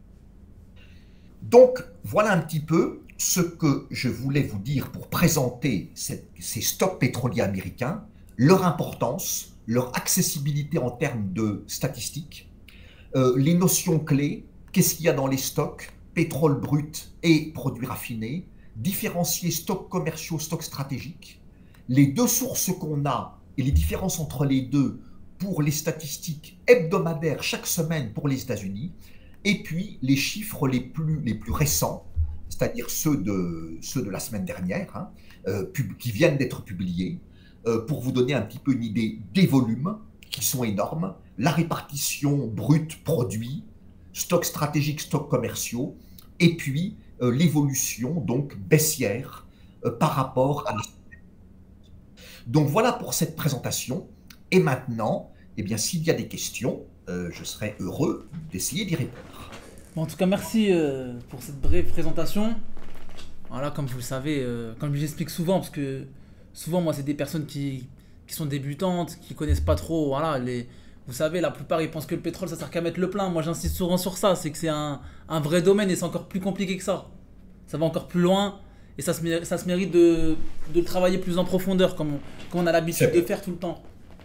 Donc, voilà un petit peu ce que je voulais vous dire pour présenter cette, ces stocks pétroliers américains, leur importance, leur accessibilité en termes de statistiques, euh, les notions clés, qu'est-ce qu'il y a dans les stocks, pétrole brut et produits raffinés, différencier stocks commerciaux, stocks stratégiques, les deux sources qu'on a et les différences entre les deux pour les statistiques hebdomadaires chaque semaine pour les États-Unis, et puis les chiffres les plus, les plus récents, c'est-à-dire ceux de, ceux de la semaine dernière, hein, euh, pub, qui viennent d'être publiés, euh, pour vous donner un petit peu une idée des volumes qui sont énormes, la répartition brute produit, stocks stratégiques, stocks commerciaux, et puis euh, l'évolution donc baissière euh, par rapport à la... Donc voilà pour cette présentation. Et maintenant, eh bien, s'il y a des questions, euh, je serai heureux d'essayer d'y répondre. Bon, en tout cas, merci euh, pour cette brève présentation. Voilà, comme vous le savez, euh, comme je l'explique souvent, parce que souvent, moi, c'est des personnes qui, qui sont débutantes, qui connaissent pas trop. Voilà, les, vous savez, la plupart, ils pensent que le pétrole, ça sert qu'à mettre le plein. Moi, j'insiste souvent sur ça, c'est que c'est un, un vrai domaine et c'est encore plus compliqué que ça. Ça va encore plus loin et ça se, mé- ça se mérite de, de le travailler plus en profondeur, comme on, comme on a l'habitude de faire tout le temps.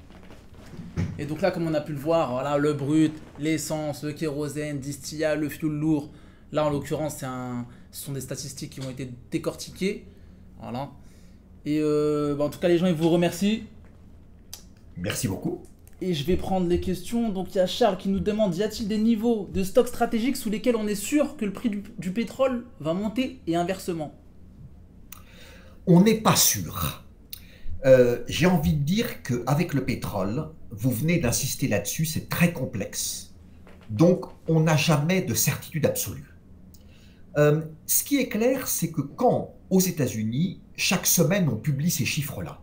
Et donc là, comme on a pu le voir, voilà, le brut, l'essence, le kérosène, distillat, le fioul lourd. Là, en l'occurrence, c'est un, ce sont des statistiques qui ont été décortiquées. Voilà. Et euh, bah, en tout cas, les gens, ils vous remercient. Merci beaucoup. Et je vais prendre les questions. Donc, il y a Charles qui nous demande, y a-t-il des niveaux de stock stratégiques sous lesquels on est sûr que le prix du, du pétrole va monter et inversement? On n'est pas sûr. Euh, j'ai envie de dire qu'avec le pétrole, vous venez d'insister là-dessus, c'est très complexe. Donc, on n'a jamais de certitude absolue. Euh, ce qui est clair, c'est que quand, aux États-Unis, chaque semaine, on publie ces chiffres-là,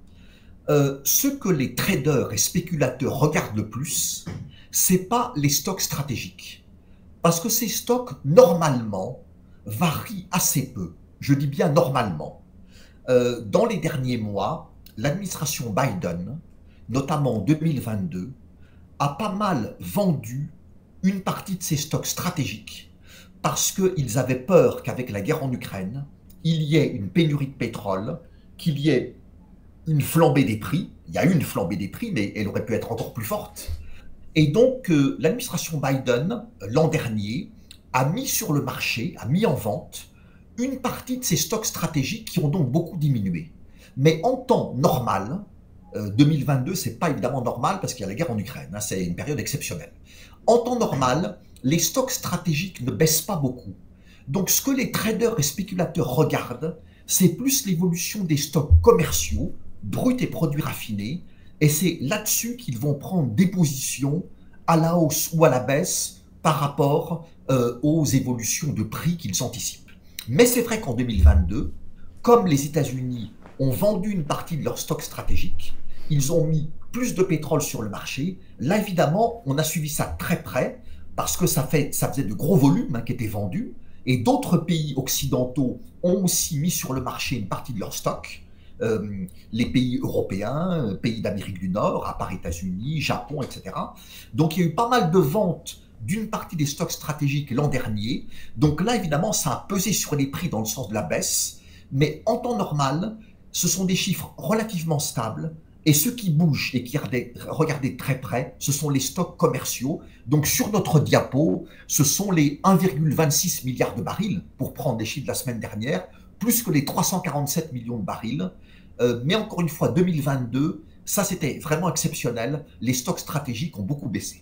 euh, ce que les traders et spéculateurs regardent le plus, c'est pas les stocks stratégiques. Parce que ces stocks, normalement, varient assez peu. Je dis bien normalement. Euh, dans les derniers mois, l'administration Biden, notamment en deux mille vingt-deux, a pas mal vendu une partie de ses stocks stratégiques parce qu'ils avaient peur qu'avec la guerre en Ukraine, il y ait une pénurie de pétrole, qu'il y ait une flambée des prix. Il y a eu une flambée des prix, mais elle aurait pu être encore plus forte. Et donc, euh, l'administration Biden, l'an dernier, a mis sur le marché, a mis en vente une partie de ces stocks stratégiques qui ont donc beaucoup diminué. Mais en temps normal, euh, deux mille vingt-deux, c'est pas évidemment normal parce qu'il y a la guerre en Ukraine, hein, c'est une période exceptionnelle. En temps normal, les stocks stratégiques ne baissent pas beaucoup. Donc ce que les traders et spéculateurs regardent, c'est plus l'évolution des stocks commerciaux, bruts et produits raffinés, et c'est là-dessus qu'ils vont prendre des positions à la hausse ou à la baisse par rapport euh, aux évolutions de prix qu'ils anticipent. Mais c'est vrai qu'en deux mille vingt-deux, comme les États-Unis ont vendu une partie de leur stock stratégique, ils ont mis plus de pétrole sur le marché. Là, évidemment, on a suivi ça très près parce que ça, fait, ça faisait de gros volumes hein, qui étaient vendus. Et d'autres pays occidentaux ont aussi mis sur le marché une partie de leur stock. Euh, les pays européens, pays d'Amérique du Nord, à part États-Unis, Japon, et cetera. Donc, il y a eu pas mal de ventes d'une partie des stocks stratégiques l'an dernier. Donc là, évidemment, ça a pesé sur les prix dans le sens de la baisse. Mais en temps normal, ce sont des chiffres relativement stables. Et ceux qui bougent et qui regardez très près, ce sont les stocks commerciaux. Donc sur notre diapo, ce sont les un virgule vingt-six milliards de barils, pour prendre des chiffres de la semaine dernière, plus que les trois cent quarante-sept millions de barils. Euh, mais encore une fois, deux mille vingt-deux, ça c'était vraiment exceptionnel. Les stocks stratégiques ont beaucoup baissé.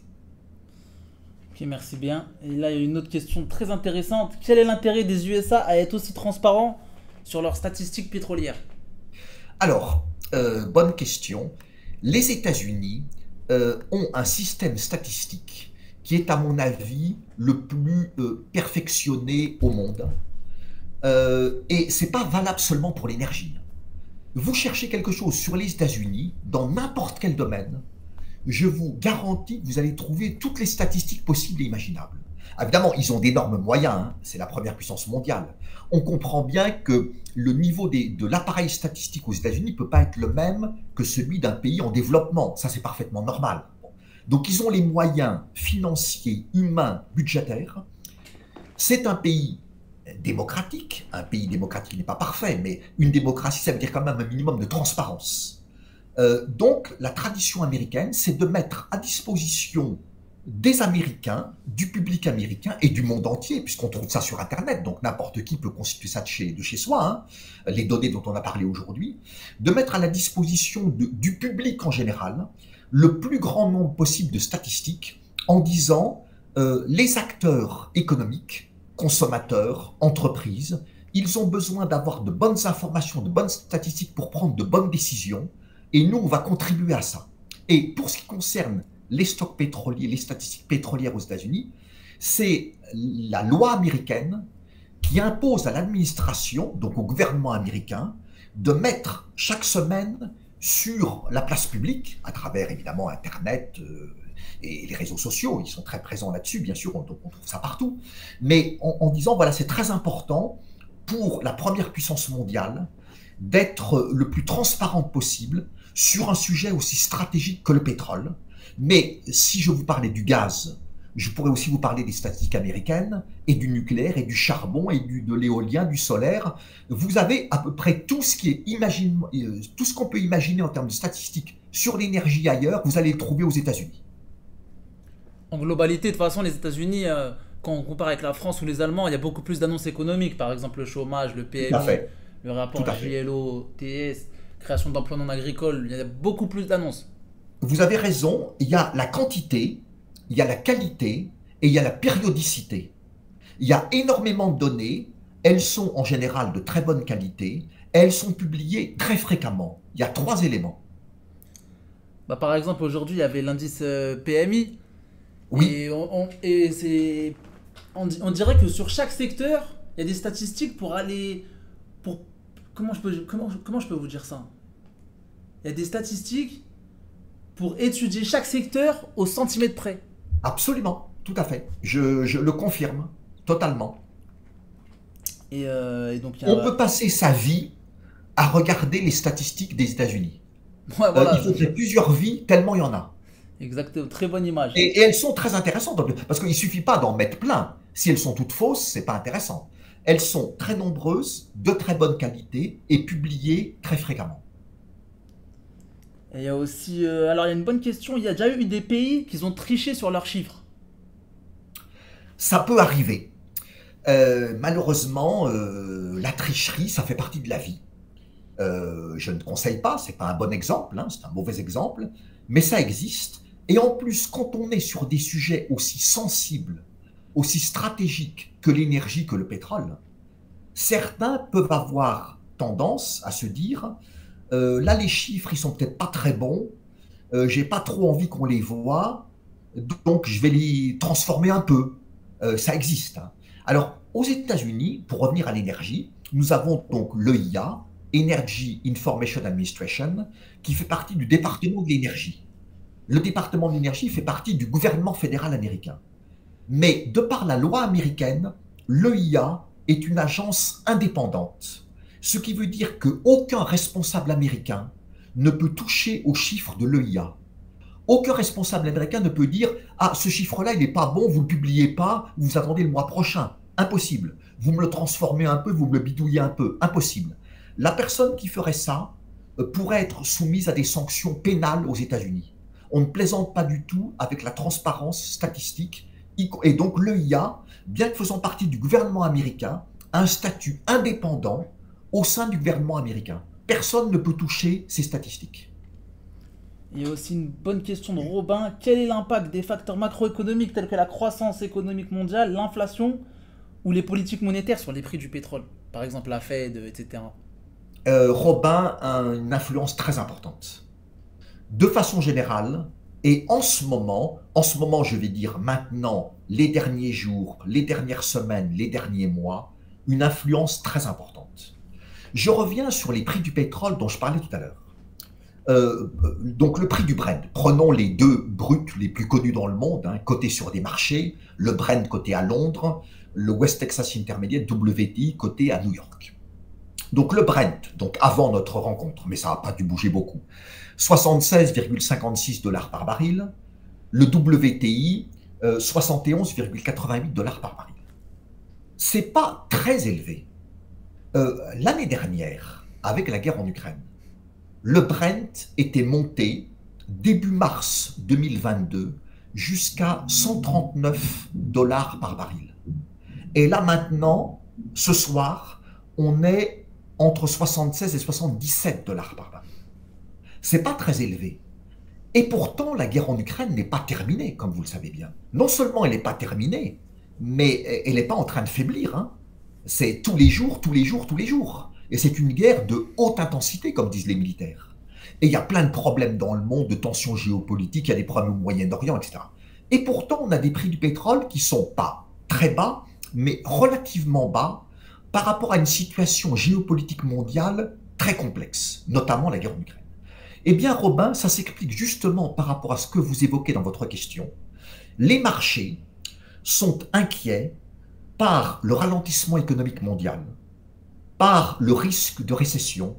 Ok, merci bien. Et là, il y a une autre question très intéressante. Quel est l'intérêt des U S A à être aussi transparents sur leurs statistiques pétrolières? Alors, euh, bonne question. Les États-Unis euh, ont un système statistique qui est, à mon avis, le plus euh, perfectionné au monde. Euh, et ce n'est pas valable seulement pour l'énergie. Vous cherchez quelque chose sur les États-Unis, dans n'importe quel domaine, je vous garantis que vous allez trouver toutes les statistiques possibles et imaginables. Évidemment, ils ont d'énormes moyens, hein, c'est la première puissance mondiale. On comprend bien que le niveau des, de l'appareil statistique aux États-Unis ne peut pas être le même que celui d'un pays en développement. Ça, c'est parfaitement normal. Donc, ils ont les moyens financiers, humains, budgétaires. C'est un pays démocratique. Un pays démocratique n'est pas parfait, mais une démocratie, ça veut dire quand même un minimum de transparence. Euh, donc, la tradition américaine, c'est de mettre à disposition des Américains, du public américain et du monde entier, puisqu'on trouve ça sur Internet, donc n'importe qui peut constituer ça de chez, de chez soi, hein, les données dont on a parlé aujourd'hui, de mettre à la disposition de, du public en général le plus grand nombre possible de statistiques en disant euh, les acteurs économiques, consommateurs, entreprises, ils ont besoin d'avoir de bonnes informations, de bonnes statistiques pour prendre de bonnes décisions. Et nous, on va contribuer à ça. Et pour ce qui concerne les stocks pétroliers, les statistiques pétrolières aux États-Unis, c'est la loi américaine qui impose à l'administration, donc au gouvernement américain, de mettre chaque semaine sur la place publique, à travers évidemment Internet euh, et les réseaux sociaux, ils sont très présents là-dessus, bien sûr, on, on trouve ça partout, mais en, en disant, voilà, c'est très important pour la première puissance mondiale d'être le plus transparente possible sur un sujet aussi stratégique que le pétrole. Mais si je vous parlais du gaz, je pourrais aussi vous parler des statistiques américaines, et du nucléaire, et du charbon, et du, de l'éolien, du solaire. Vous avez à peu près tout ce qui est imagine, tout ce qu'on peut imaginer en termes de statistiques sur l'énergie ailleurs, vous allez le trouver aux États-Unis. En globalité, de toute façon, les États-Unis, euh, quand on compare avec la France ou les Allemands, il y a beaucoup plus d'annonces économiques. Par exemple, le chômage, le Tout à P M I, fait. le Tout rapport à fait. J L O, T S, création d'emplois non agricoles. Il y a beaucoup plus d'annonces. Vous avez raison, il y a la quantité, il y a la qualité, et il y a la périodicité. Il y a énormément de données, elles sont en général de très bonne qualité, elles sont publiées très fréquemment. Il y a trois éléments. Bah, par exemple, aujourd'hui, il y avait l'indice euh, P M I. Oui, Et, on, on- et c'est, on, di- on dirait que sur chaque secteur, il y a des statistiques pour aller. Pour, comment, je peux, comment, comment je peux vous dire ça? Il y a des statistiques pour étudier chaque secteur au centimètre près. absolument, tout à fait. Je, je le confirme totalement. Et, euh, et donc, il y On peut a. passer sa vie à regarder les statistiques des États-Unis. Ouais, Euh, il voilà. faudrait plusieurs vies, tellement il y en a. Exactement. Très bonne image. Et, et elles sont très intéressantes, parce qu'il ne suffit pas d'en mettre plein. Si elles sont toutes fausses, c'est pas intéressant. Elles sont très nombreuses, de très bonne qualité et publiées très fréquemment. Et il y a aussi. euh, alors, il y a une bonne question. Il y a déjà eu des pays qui ont triché sur leurs chiffres. Ça peut arriver. Euh, malheureusement, euh, la tricherie, ça fait partie de la vie. Euh, je ne conseille pas, c'est pas un bon exemple, hein, c'est un mauvais exemple, mais ça existe. Et en plus, quand on est sur des sujets aussi sensibles, aussi stratégiques que l'énergie, que le pétrole, certains peuvent avoir tendance à se dire, euh, là les chiffres, ils sont peut-être pas très bons, euh, j'ai pas trop envie qu'on les voit, donc je vais les transformer un peu. Euh, ça existe, hein. Alors, aux États-Unis, pour revenir à l'énergie, nous avons donc l'E I A, Energy Information Administration, qui fait partie du département de l'énergie. Le département de l'énergie fait partie du gouvernement fédéral américain. Mais de par la loi américaine, l'E I A est une agence indépendante, ce qui veut dire qu'aucun responsable américain ne peut toucher aux chiffres de l'E I A. Aucun responsable américain ne peut dire « Ah, ce chiffre-là, il n'est pas bon, vous ne le publiez pas, vous attendez le mois prochain. » Impossible. Vous me le transformez un peu, vous me le bidouillez un peu. Impossible. La personne qui ferait ça euh, pourrait être soumise à des sanctions pénales aux États-Unis. On ne plaisante pas du tout avec la transparence statistique. Et donc l'E I A, bien que faisant partie du gouvernement américain, a un statut indépendant au sein du gouvernement américain. Personne ne peut toucher ces statistiques. Il y a aussi une bonne question de Robin. Quel est l'impact des facteurs macroéconomiques tels que la croissance économique mondiale, l'inflation ou les politiques monétaires sur les prix du pétrole? Par exemple la Fed, et cetera. Euh, Robin a une influence très importante. De façon générale, et en ce moment, en ce moment je vais dire maintenant, les derniers jours, les dernières semaines, les derniers mois, une influence très importante. Je reviens sur les prix du pétrole dont je parlais tout à l'heure. Euh, donc le prix du Brent, prenons les deux bruts les plus connus dans le monde, hein, cotés sur des marchés, le Brent coté à Londres, le West Texas Intermediate W T I coté à New York. Donc le Brent, donc avant notre rencontre, mais ça n'a pas dû bouger beaucoup, soixante-seize virgule cinquante-six dollars par baril, le W T I euh, soixante et onze virgule quatre-vingt-huit dollars par baril. C'est pas très élevé. Euh, L'année dernière, avec la guerre en Ukraine, le Brent était monté début mars deux mille vingt-deux jusqu'à cent trente-neuf dollars par baril. Et là maintenant, ce soir, on est entre soixante-seize et soixante-dix-sept dollars par baril. C'est pas très élevé. Et pourtant, la guerre en Ukraine n'est pas terminée, comme vous le savez bien. Non seulement elle n'est pas terminée, mais elle n'est pas en train de faiblir, hein. C'est tous les jours, tous les jours, tous les jours. Et c'est une guerre de haute intensité, comme disent les militaires. Et il y a plein de problèmes dans le monde, de tensions géopolitiques, il y a des problèmes au Moyen-Orient, et cetera. Et pourtant, on a des prix du pétrole qui sont pas très bas, mais relativement bas par rapport à une situation géopolitique mondiale très complexe, notamment la guerre en Ukraine. Eh bien, Robin, ça s'explique justement par rapport à ce que vous évoquez dans votre question. Les marchés sont inquiets par le ralentissement économique mondial, par le risque de récession,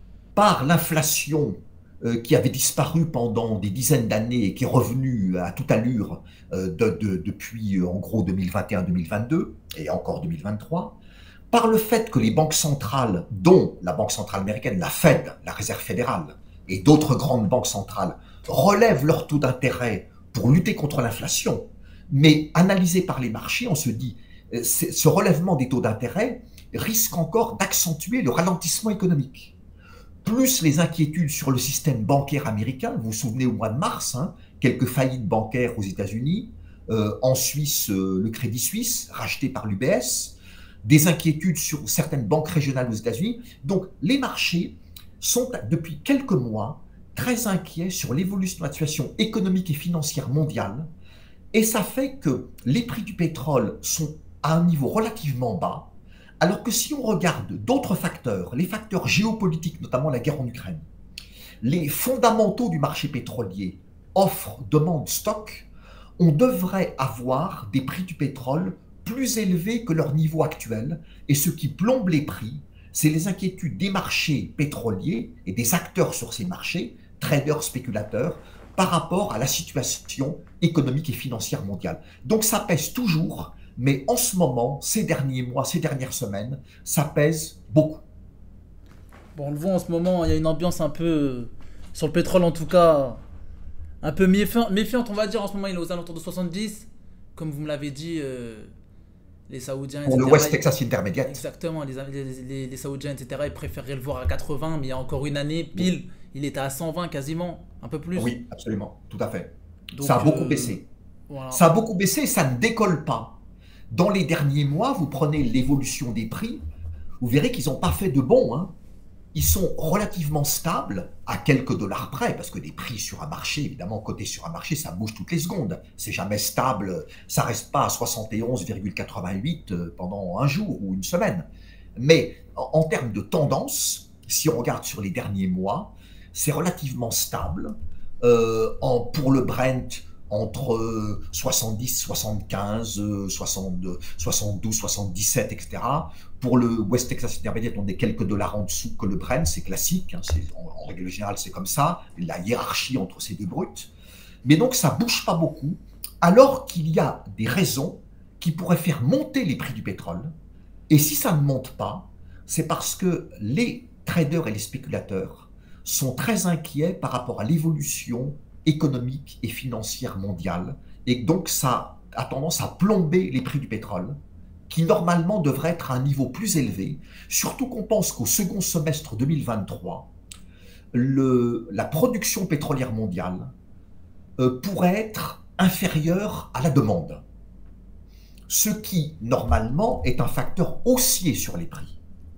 par l'inflation euh, qui avait disparu pendant des dizaines d'années et qui est revenue à toute allure euh, de, de, depuis euh, en gros deux mille vingt et un deux mille vingt-deux et encore deux mille vingt-trois, par le fait que les banques centrales, dont la Banque centrale américaine, la Fed, la Réserve fédérale, et d'autres grandes banques centrales, relèvent leur taux d'intérêt pour lutter contre l'inflation, mais analysé par les marchés, on se dit, euh, ce relèvement des taux d'intérêt risque encore d'accentuer le ralentissement économique. Plus les inquiétudes sur le système bancaire américain, vous vous souvenez au mois de mars, hein, quelques faillites bancaires aux États-Unis, euh, en Suisse, euh, le Crédit Suisse, racheté par l'U B S, des inquiétudes sur certaines banques régionales aux États-Unis. Donc les marchés sont depuis quelques mois très inquiets sur l'évolution de la situation économique et financière mondiale, et ça fait que les prix du pétrole sont à un niveau relativement bas, alors que si on regarde d'autres facteurs, les facteurs géopolitiques, notamment la guerre en Ukraine, les fondamentaux du marché pétrolier, offre, demande, stock, on devrait avoir des prix du pétrole plus élevés que leur niveau actuel, et ce qui plombe les prix, c'est les inquiétudes des marchés pétroliers et des acteurs sur ces marchés, traders, spéculateurs, par rapport à la situation économique et financière mondiale. Donc ça pèse toujours, mais en ce moment, ces derniers mois, ces dernières semaines, ça pèse beaucoup. Bon, on le voit en ce moment, il y a une ambiance un peu, sur le pétrole en tout cas, un peu méfiante, méfiante on va dire. En ce moment, il est aux alentours de soixante-dix. Comme vous me l'avez dit, euh, les Saoudiens, Pour le et cetera. West Texas Intermediate. Exactement, les, les, les- les Saoudiens, et cetera, ils préféreraient le voir à quatre-vingts, mais il y a encore une année, pile, il était à cent vingt quasiment, un peu plus. Oui, absolument, tout à fait. Donc, Ça a beaucoup euh, baissé. voilà. Ça a beaucoup baissé, ça ne décolle pas. Dans les derniers mois, vous prenez l'évolution des prix, vous verrez qu'ils n'ont pas fait de bond, hein. Ils sont relativement stables à quelques dollars près, parce que des prix sur un marché, évidemment, cotés sur un marché, ça bouge toutes les secondes. C'est jamais stable, ça reste pas à soixante et onze virgule quatre-vingt-huit pendant un jour ou une semaine. Mais en, en termes de tendance, si on regarde sur les derniers mois, c'est relativement stable. Euh, en, pour le Brent, entre euh, soixante-dix, soixante-quinze, euh, soixante, soixante-douze, soixante-dix-sept, et cetera. Pour le West Texas Intermediate, on est quelques dollars en dessous que le Brent, c'est classique, hein, c'est, en, en règle générale c'est comme ça, la hiérarchie entre ces deux brutes. Mais donc ça bouge pas beaucoup, alors qu'il y a des raisons qui pourraient faire monter les prix du pétrole. Et si ça ne monte pas, c'est parce que les traders et les spéculateurs sont très inquiets par rapport à l'évolution économique et financière mondiale, et donc ça a tendance à plomber les prix du pétrole, qui normalement devraient être à un niveau plus élevé, surtout qu'on pense qu'au second semestre deux mille vingt-trois, le, la production pétrolière mondiale euh, pourrait être inférieure à la demande, ce qui normalement est un facteur haussier sur les prix.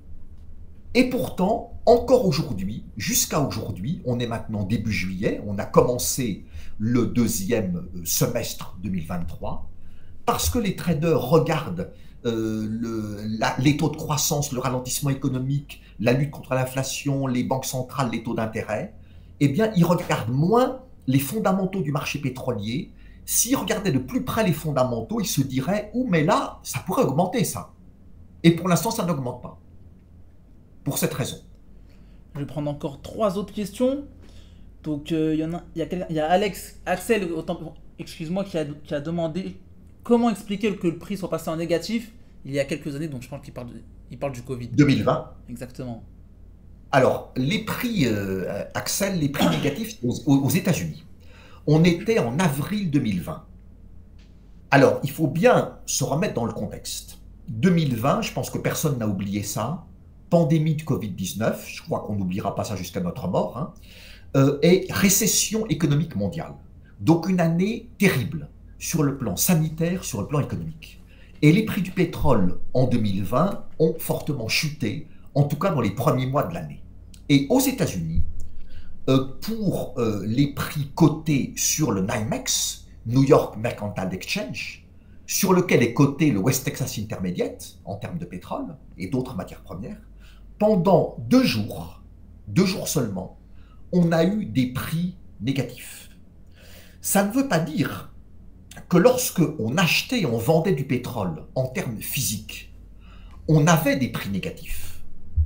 Et pourtant, encore aujourd'hui, jusqu'à aujourd'hui, on est maintenant début juillet, on a commencé le deuxième semestre deux mille vingt-trois, parce que les traders regardent euh, le, la, les taux de croissance, le ralentissement économique, la lutte contre l'inflation, les banques centrales, les taux d'intérêt, eh bien, ils regardent moins les fondamentaux du marché pétrolier. S'ils regardaient de plus près les fondamentaux, ils se diraient « Ouh, mais là, ça pourrait augmenter, ça ». Et pour l'instant, ça n'augmente pas. Pour cette raison. Je vais prendre encore trois autres questions. Donc, euh, il y en a, il y a, quelqu'un- il y a Alex, Axel, autant- excuse-moi, qui a, qui a demandé comment expliquer que le prix soit passé en négatif il y a quelques années. Donc, je pense qu'il parle, de- il parle du Covid. deux mille vingt. Exactement. Alors, les prix, euh, Axel, les prix négatifs aux, aux États-Unis. On était en avril deux mille vingt. Alors, il faut bien se remettre dans le contexte. deux mille vingt, je pense que personne n'a oublié ça. Pandémie de Covid dix-neuf, je crois qu'on n'oubliera pas ça jusqu'à notre mort, hein, euh, et récession économique mondiale. Donc une année terrible sur le plan sanitaire, sur le plan économique. Et les prix du pétrole en deux mille vingt ont fortement chuté, en tout cas dans les premiers mois de l'année. Et aux États-Unis, euh, pour euh, les prix cotés sur le NYMEX, New York Mercantile Exchange, sur lequel est coté le West Texas Intermediate en termes de pétrole et d'autres matières premières, pendant deux jours, deux jours seulement, on a eu des prix négatifs. Ça ne veut pas dire que lorsque on achetait et on vendait du pétrole en termes physiques, on avait des prix négatifs.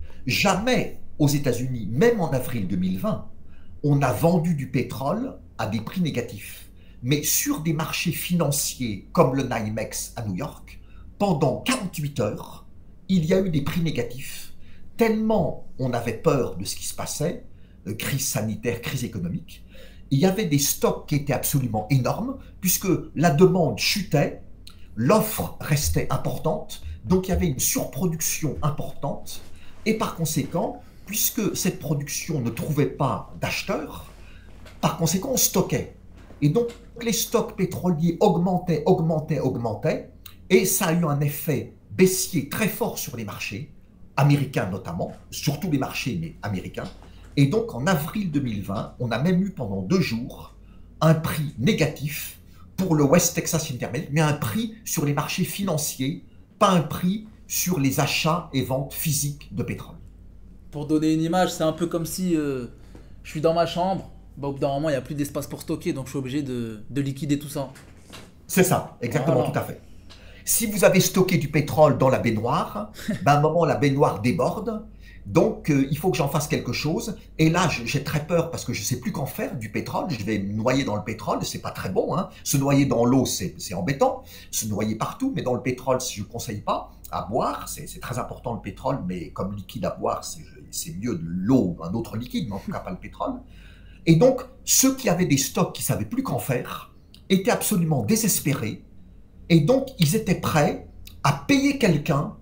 Jamais aux États-Unis, même en avril deux mille vingt, on a vendu du pétrole à des prix négatifs. Mais sur des marchés financiers comme le NYMEX à New York, pendant quarante-huit heures, il y a eu des prix négatifs, tellement on avait peur de ce qui se passait, crise sanitaire, crise économique. Il y avait des stocks qui étaient absolument énormes, puisque la demande chutait, l'offre restait importante, donc il y avait une surproduction importante, et par conséquent, puisque cette production ne trouvait pas d'acheteurs, par conséquent on stockait. Et donc les stocks pétroliers augmentaient, augmentaient, augmentaient, et ça a eu un effet baissier très fort sur les marchés, américains notamment, surtout les marchés mais américains. Et donc en avril deux mille vingt, on a même eu pendant deux jours un prix négatif pour le West Texas Intermediate, mais un prix sur les marchés financiers, pas un prix sur les achats et ventes physiques de pétrole. Pour donner une image, c'est un peu comme si euh, je suis dans ma chambre, bah, au bout d'un moment, il n'y a plus d'espace pour stocker, donc je suis obligé de, de liquider tout ça. C'est ça, exactement, Voilà. tout à fait. Si vous avez stocké du pétrole dans la baignoire, ben, à un moment, la baignoire déborde, donc euh, il faut que j'en fasse quelque chose. Et là, j'ai très peur parce que je ne sais plus qu'en faire du pétrole. Je vais me noyer dans le pétrole, c'est pas très bon. Hein. Se noyer dans l'eau, c'est embêtant. Se noyer partout, mais dans le pétrole, je ne conseille pas. À boire, c'est très important le pétrole, mais comme liquide à boire, c'est mieux de l'eau ou un autre liquide, mais en tout cas pas le pétrole. Et donc, ceux qui avaient des stocks qui ne savaient plus qu'en faire étaient absolument désespérés. Et donc, ils étaient prêts à payer quelqu'un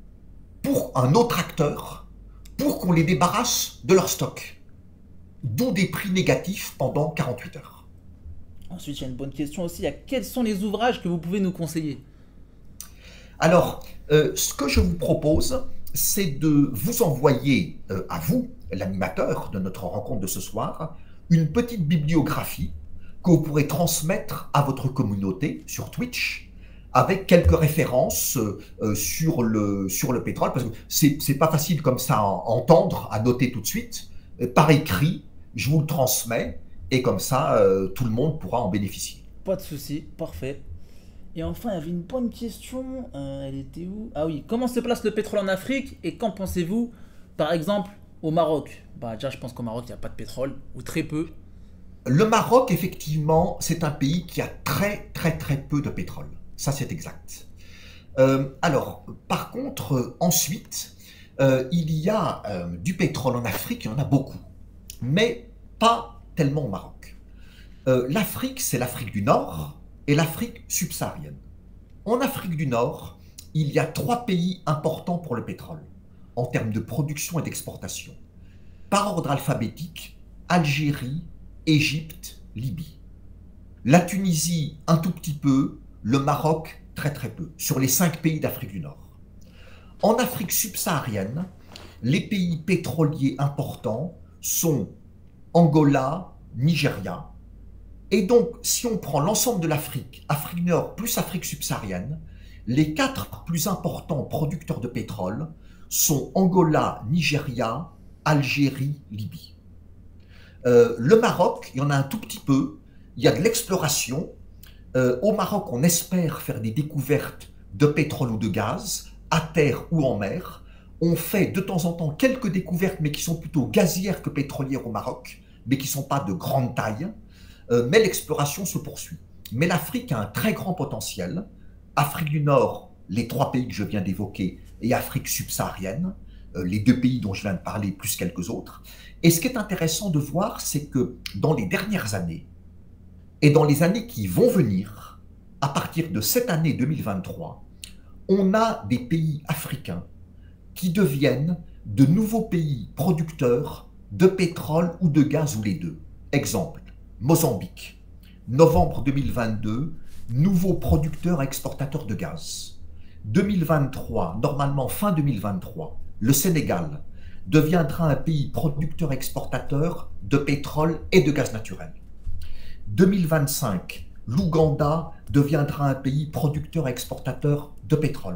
pour un autre acteur, pour qu'on les débarrasse de leur stock. D'où des prix négatifs pendant quarante-huit heures. Ensuite, j'ai une bonne question aussi. Quels sont les ouvrages que vous pouvez nous conseiller? Alors, euh, ce que je vous propose, c'est de vous envoyer euh, à vous, l'animateur de notre rencontre de ce soir, une petite bibliographie que vous pourrez transmettre à votre communauté sur Twitch, avec quelques références euh, sur, le, sur le pétrole, parce que c'est pas facile comme ça à entendre, à noter tout de suite. Euh, par écrit, je vous le transmets, et comme ça, euh, tout le monde pourra en bénéficier. Pas de souci, parfait. Et enfin, il y avait une bonne question, euh, elle était où? Ah oui, comment se place le pétrole en Afrique, et qu'en pensez-vous, par exemple, au Maroc? Bah déjà, je pense qu'au Maroc, il n'y a pas de pétrole, ou très peu. Le Maroc, effectivement, c'est un pays qui a très, très, très peu de pétrole. Ça, c'est exact. Euh, alors, par contre, euh, ensuite, euh, il y a euh, du pétrole en Afrique, il y en a beaucoup, mais pas tellement au Maroc. Euh, L'Afrique, c'est l'Afrique du Nord et l'Afrique subsaharienne. En Afrique du Nord, il y a trois pays importants pour le pétrole, en termes de production et d'exportation. Par ordre alphabétique, Algérie, Égypte, Libye. La Tunisie, un tout petit peu, le Maroc, très très peu, sur les cinq pays d'Afrique du Nord. En Afrique subsaharienne, les pays pétroliers importants sont Angola, Nigeria. Et donc, si on prend l'ensemble de l'Afrique, Afrique du Nord plus Afrique subsaharienne, les quatre plus importants producteurs de pétrole sont Angola, Nigeria, Algérie, Libye. Euh, le Maroc, il y en a un tout petit peu, il y a de l'exploration. Euh, au Maroc, on espère faire des découvertes de pétrole ou de gaz, à terre ou en mer. On fait de temps en temps quelques découvertes, mais qui sont plutôt gazières que pétrolières au Maroc, mais qui ne sont pas de grande taille. Euh, mais l'exploration se poursuit. Mais l'Afrique a un très grand potentiel. Afrique du Nord, les trois pays que je viens d'évoquer, et Afrique subsaharienne, euh, les deux pays dont je viens de parler, plus quelques autres. Et ce qui est intéressant de voir, c'est que dans les dernières années, et dans les années qui vont venir, à partir de cette année deux mille vingt-trois, on a des pays africains qui deviennent de nouveaux pays producteurs de pétrole ou de gaz ou les deux. Exemple, Mozambique, novembre deux mille vingt-deux, nouveau producteur exportateur de gaz. deux mille vingt-trois, normalement fin deux mille vingt-trois, le Sénégal deviendra un pays producteur exportateur de pétrole et de gaz naturel. deux mille vingt-cinq, l'Ouganda deviendra un pays producteur exportateur de pétrole.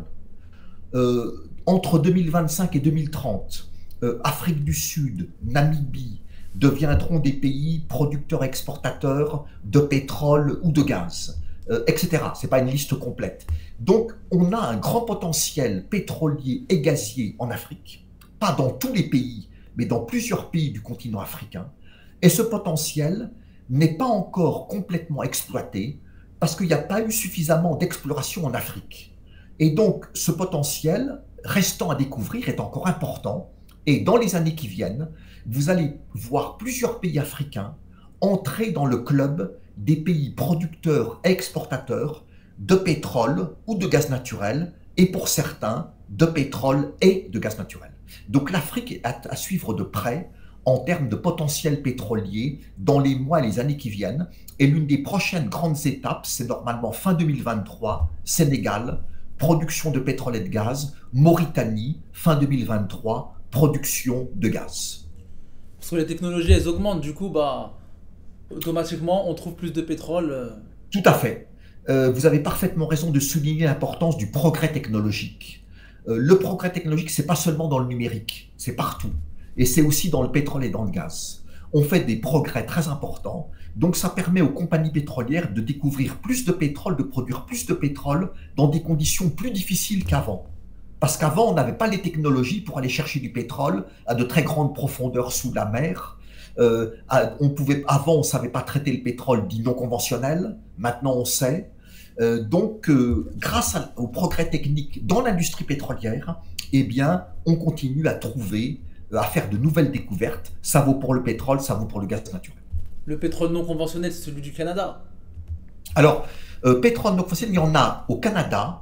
Euh, entre deux mille vingt-cinq et deux mille trente, euh, Afrique du Sud, Namibie, deviendront des pays producteurs-exportateurs de pétrole ou de gaz, euh, et cetera. Ce n'est pas une liste complète. Donc, on a un grand potentiel pétrolier et gazier en Afrique, pas dans tous les pays, mais dans plusieurs pays du continent africain. Et ce potentiel n'est pas encore complètement exploité parce qu'il n'y a pas eu suffisamment d'exploration en Afrique. Et donc, ce potentiel restant à découvrir est encore important. Et dans les années qui viennent, vous allez voir plusieurs pays africains entrer dans le club des pays producteurs et exportateurs de pétrole ou de gaz naturel, et pour certains, de pétrole et de gaz naturel. Donc l'Afrique est à, à suivre de près en termes de potentiel pétrolier dans les mois et les années qui viennent. Et l'une des prochaines grandes étapes, c'est normalement fin deux mille vingt-trois, Sénégal, production de pétrole et de gaz, Mauritanie, fin deux mille vingt-trois, production de gaz. Parce que les technologies, elles augmentent, du coup, bah, automatiquement, on trouve plus de pétrole. euh. Tout à fait. Euh, vous avez parfaitement raison de souligner l'importance du progrès technologique. Euh, le progrès technologique, c'est pas seulement dans le numérique, c'est partout. Et c'est aussi dans le pétrole et dans le gaz. On fait des progrès très importants. Donc ça permet aux compagnies pétrolières de découvrir plus de pétrole, de produire plus de pétrole dans des conditions plus difficiles qu'avant. Parce qu'avant, on n'avait pas les technologies pour aller chercher du pétrole à de très grandes profondeurs sous la mer. Euh, on pouvait, avant, on ne savait pas traiter le pétrole dit non conventionnel. Maintenant, on sait. Euh, donc, euh, grâce à, au progrès technique dans l'industrie pétrolière, eh bien, on continue à trouver, à faire de nouvelles découvertes. Ça vaut pour le pétrole, ça vaut pour le gaz naturel. Le pétrole non conventionnel, c'est celui du Canada. Alors, euh, pétrole non conventionnel, il y en a au Canada,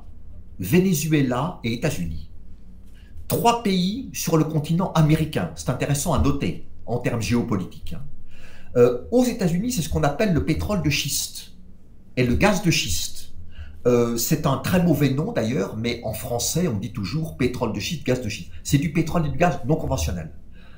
Venezuela et États-Unis. Trois pays sur le continent américain. C'est intéressant à noter en termes géopolitiques. Euh, aux États-Unis, c'est ce qu'on appelle le pétrole de schiste et le gaz de schiste. Euh, c'est un très mauvais nom d'ailleurs, mais en français, on dit toujours pétrole de schiste, gaz de schiste. C'est du pétrole et du gaz non conventionnel.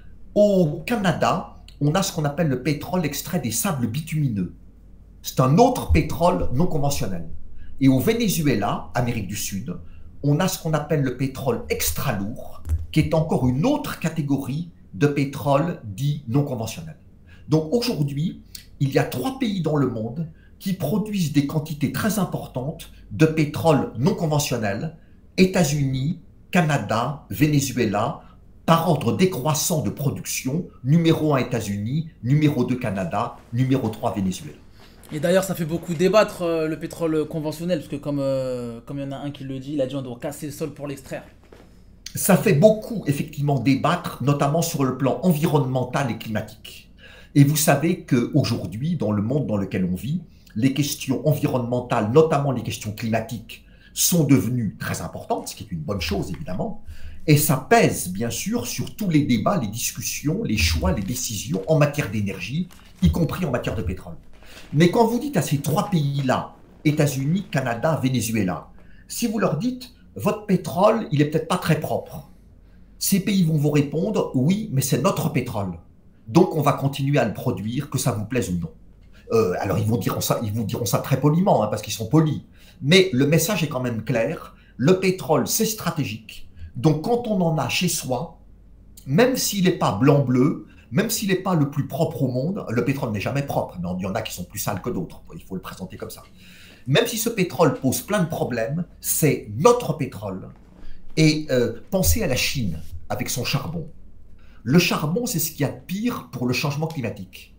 Au Canada, on a ce qu'on appelle le pétrole extrait des sables bitumineux. C'est un autre pétrole non conventionnel. Et au Venezuela, Amérique du Sud, on a ce qu'on appelle le pétrole extra lourd, qui est encore une autre catégorie de pétrole dit non conventionnel. Donc aujourd'hui, il y a trois pays dans le monde qui produisent des quantités très importantes de pétrole non conventionnel: États-Unis, Canada, Venezuela, par ordre décroissant de production, numéro un États-Unis, numéro deux Canada, numéro trois Venezuela. Et d'ailleurs, ça fait beaucoup débattre euh, le pétrole conventionnel, parce que comme euh, comme il y en a un qui le dit, il a dit on doit casser le sol pour l'extraire. Ça fait beaucoup effectivement débattre, notamment sur le plan environnemental et climatique. Et vous savez qu'aujourd'hui, dans le monde dans lequel on vit, les questions environnementales, notamment les questions climatiques, sont devenues très importantes, ce qui est une bonne chose évidemment. Et ça pèse bien sûr sur tous les débats, les discussions, les choix, les décisions en matière d'énergie, y compris en matière de pétrole. Mais quand vous dites à ces trois pays-là, États-Unis, Canada, Venezuela, si vous leur dites « votre pétrole, il est peut-être pas très propre », ces pays vont vous répondre « oui, mais c'est notre pétrole, donc on va continuer à le produire, que ça vous plaise ou non ». Euh, alors ils vont dire ça, ils vous diront ça très poliment, hein, parce qu'ils sont polis. Mais le message est quand même clair, le pétrole c'est stratégique. Donc quand on en a chez soi, même s'il n'est pas blanc-bleu, même s'il n'est pas le plus propre au monde, le pétrole n'est jamais propre, mais il y en a qui sont plus sales que d'autres, il faut le présenter comme ça. Même si ce pétrole pose plein de problèmes, c'est notre pétrole. Et euh, pensez à la Chine avec son charbon. Le charbon, c'est ce qu'il y a de pire pour le changement climatique.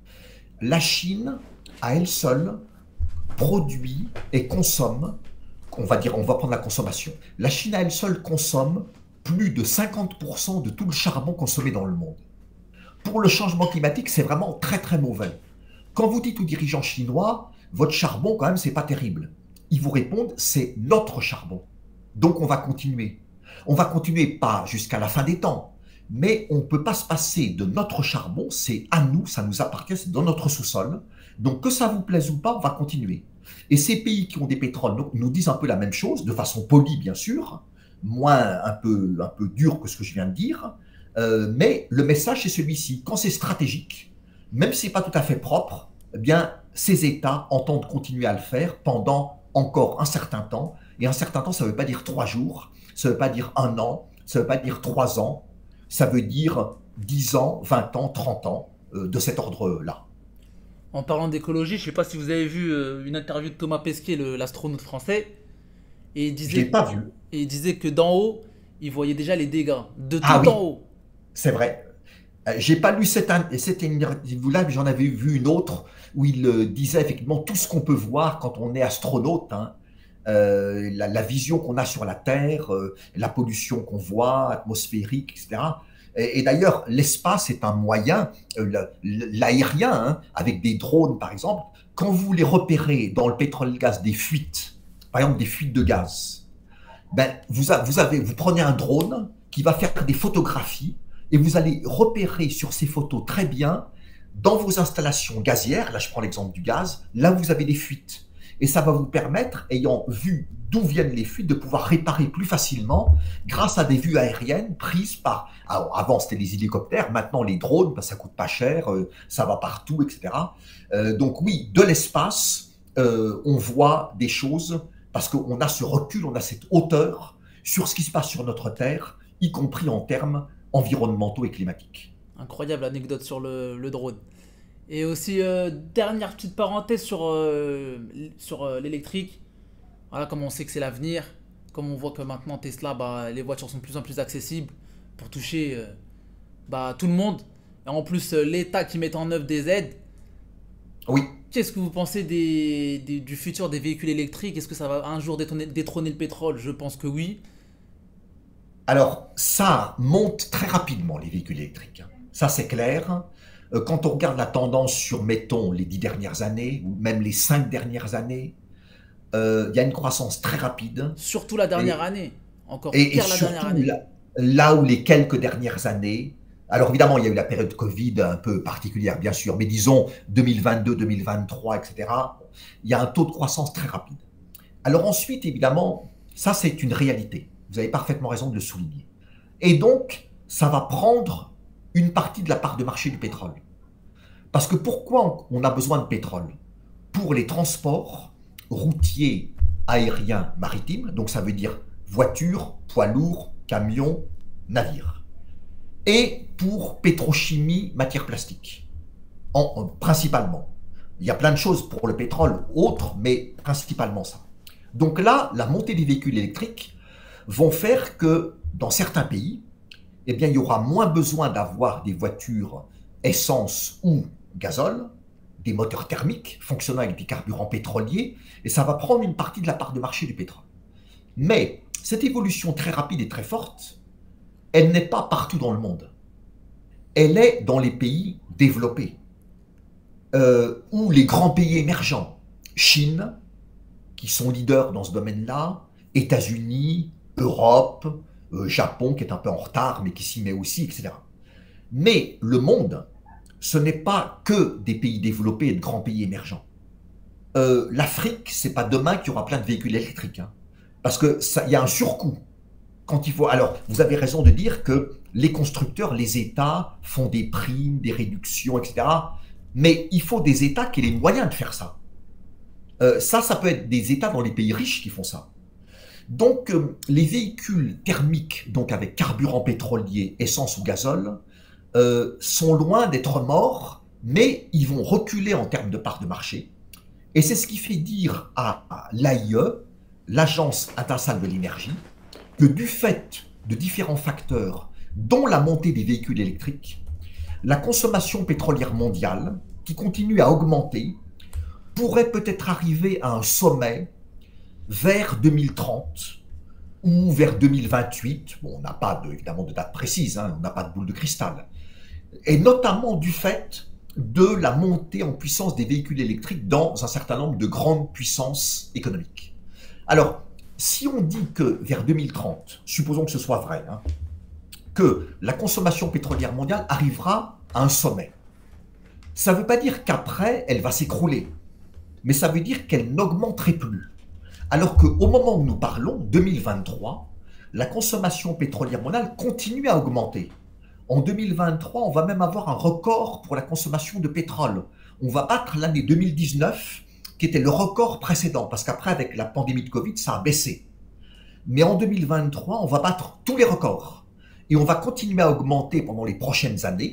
La Chine, à elle seule, produit et consomme, on va dire, on va prendre la consommation. La Chine, à elle seule, consomme plus de cinquante pour cent de tout le charbon consommé dans le monde. Pour le changement climatique, c'est vraiment très très mauvais. Quand vous dites aux dirigeants chinois, votre charbon, quand même, c'est pas terrible. Ils vous répondent, c'est notre charbon. Donc on va continuer. On va continuer pas jusqu'à la fin des temps, mais on ne peut pas se passer de notre charbon, c'est à nous, ça nous appartient, c'est dans notre sous-sol. Donc que ça vous plaise ou pas, on va continuer. Et ces pays qui ont des pétroles nous disent un peu la même chose, de façon polie bien sûr, moins un peu, un peu dur que ce que je viens de dire, euh, mais le message c'est celui-ci. Quand c'est stratégique, même si ce n'est pas tout à fait propre, eh bien ces États entendent continuer à le faire pendant encore un certain temps. Et un certain temps, ça ne veut pas dire trois jours, ça ne veut pas dire un an, ça ne veut pas dire trois ans, ça veut dire dix ans, vingt ans, trente ans. euh, de cet ordre-là. En parlant d'écologie, je sais pas si vous avez vu euh, une interview de Thomas Pesquet, le- l'astronaute français, et il Je ne l'ai disait, pas vu. et il disait que d'en haut, il voyait déjà les dégâts. De Ah tout en oui, haut. c'est vrai. Euh, J'ai pas lu cette, in- cette interview-là, mais j'en avais vu une autre où il euh, disait effectivement tout ce qu'on peut voir quand on est astronaute, hein, euh, la, la vision qu'on a sur la Terre, euh, la pollution qu'on voit, atmosphérique, et cetera. Et, et d'ailleurs, l'espace est un moyen, euh, le- l'aérien, hein, avec des drones par exemple, quand vous les repérez dans le pétrole et le gaz des fuites, par exemple des fuites de gaz, ben, vous, a- vous, avez, vous prenez un drone qui va faire des photographies et vous allez repérer sur ces photos très bien dans vos installations gazières, là je prends l'exemple du gaz, là vous avez des fuites. Et ça va vous permettre, ayant vu d'où viennent les fuites, de pouvoir réparer plus facilement grâce à des vues aériennes prises par... Alors, avant c'était les hélicoptères, maintenant les drones, ben, ça coûte pas cher, euh, ça va partout, et cetera. Euh, donc oui, de l'espace, euh, on voit des choses parce qu'on a ce recul, on a cette hauteur sur ce qui se passe sur notre Terre, y compris en termes environnementaux et climatiques. Incroyable anecdote sur le, le drone. Et aussi, euh, dernière petite parenthèse sur, euh, l- sur euh, l'électrique. Voilà, comme on sait que c'est l'avenir, comme on voit que maintenant Tesla, bah, les voitures sont de plus en plus accessibles pour toucher euh, bah, tout le monde. Et en plus, euh, l'État qui met en œuvre des aides. Oui, Qu'est-ce que vous pensez des, des- du futur des véhicules électriques? Est-ce que ça va un jour détrôner, détrôner le pétrole? Je pense que oui. alors ça monte très rapidement, les véhicules électriques, hein. Ça c'est clair. Euh, Quand on regarde la tendance sur, mettons, les dix dernières années, ou même les cinq dernières années, euh, il y a une croissance très rapide. Surtout la dernière Et, année. Encore et, et pire la dernière surtout, année. là, là où les quelques dernières années, alors évidemment, il y a eu la période Covid un peu particulière, bien sûr, mais disons deux mille vingt-deux, deux mille vingt-trois, et cetera, il y a un taux de croissance très rapide. Alors ensuite, évidemment, ça c'est une réalité. Vous avez parfaitement raison de le souligner. Et donc, ça va prendre une partie de la part de marché du pétrole. Parce que pourquoi on a besoin de pétrole? Pour les transports routiers, aériens, maritimes, donc ça veut dire voitures, poids lourds, camions, navires. Et pour pétrochimie, matières plastiques, en, en- principalement. Il y a plein de choses pour le pétrole, autres, mais principalement ça. Donc là, la montée des véhicules électriques vont faire que dans certains pays, eh bien, il y aura moins besoin d'avoir des voitures essence ou gazole, des moteurs thermiques fonctionnant avec des carburants pétroliers, et ça va prendre une partie de la part de marché du pétrole. Mais cette évolution très rapide et très forte, elle n'est pas partout dans le monde. Elle est dans les pays développés, euh, ou les grands pays émergents. Chine, qui sont leaders dans ce domaine-là, États-Unis, Europe, euh, Japon, qui est un peu en retard, mais qui s'y met aussi, et cetera. Mais le monde, ce n'est pas que des pays développés et de grands pays émergents. Euh, L'Afrique, c'est pas demain qu'il y aura plein de véhicules électriques, hein, parce que ça, il y a un surcoût. Quand il faut, alors, vous avez raison de dire que les constructeurs, les États font des primes, des réductions, et cetera. Mais il faut des États qui aient les moyens de faire ça. Euh, ça, ça peut être des États dans les pays riches qui font ça. Donc, euh, les véhicules thermiques, donc avec carburant pétrolier, essence ou gazole, euh, sont loin d'être morts, mais ils vont reculer en termes de part de marché. Et c'est ce qui fait dire à, à l'A I E, l'Agence internationale de l'énergie, que du fait de différents facteurs, dont la montée des véhicules électriques, la consommation pétrolière mondiale, qui continue à augmenter, pourrait peut-être arriver à un sommet vers deux mille trente ou vers deux mille vingt-huit. Bon, on n'a pas de, évidemment de date précise, hein, on n'a pas de boule de cristal. Et notamment du fait de la montée en puissance des véhicules électriques dans un certain nombre de grandes puissances économiques. Alors, si on dit que vers deux mille trente, supposons que ce soit vrai, hein, que la consommation pétrolière mondiale arrivera à un sommet, ça ne veut pas dire qu'après, elle va s'écrouler, mais ça veut dire qu'elle n'augmenterait plus. Alors qu'au moment où nous parlons, deux mille vingt-trois, la consommation pétrolière mondiale continue à augmenter. En deux mille vingt-trois, on va même avoir un record pour la consommation de pétrole. On va battre l'année deux mille dix-neuf, qui était le record précédent, parce qu'après, avec la pandémie de Covid, ça a baissé. Mais en deux mille vingt-trois, on va battre tous les records. Et on va continuer à augmenter pendant les prochaines années.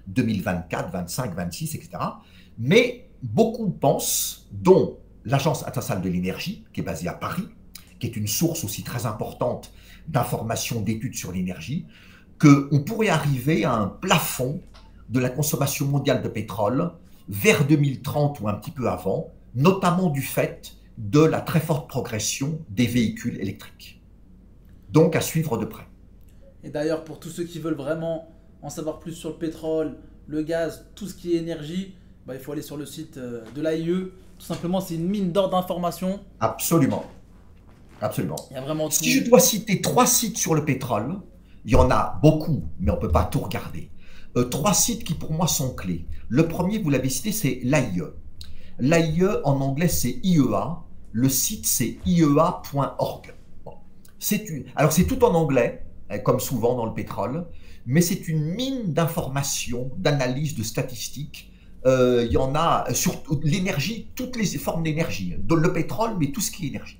deux mille vingt-quatre, vingt-cinq, vingt-six, et cetera. Mais beaucoup pensent, dont l'Agence internationale de l'énergie, qui est basée à Paris, qui est une source aussi très importante d'informations, d'études sur l'énergie, qu'on pourrait arriver à un plafond de la consommation mondiale de pétrole vers deux mille trente ou un petit peu avant, notamment du fait de la très forte progression des véhicules électriques. Donc à suivre de près. Et d'ailleurs, pour tous ceux qui veulent vraiment en savoir plus sur le pétrole, le gaz, tout ce qui est énergie, bah, il faut aller sur le site euh, de l'A I E. Tout simplement, c'est une mine d'or d'informations. Absolument. Absolument. Il y a vraiment tout. Si je dois citer trois sites sur le pétrole, il y en a beaucoup, mais on ne peut pas tout regarder. Euh, trois sites qui pour moi sont clés. Le premier, vous l'avez cité, c'est l'A I E. L'A I E en anglais c'est I E A, le site c'est I E A point org. Bon. Une... Alors c'est tout en anglais, comme souvent dans le pétrole, mais c'est une mine d'informations, d'analyses, de statistiques. Euh, il y en a sur l'énergie, toutes les formes d'énergie, le pétrole, mais tout ce qui est énergie.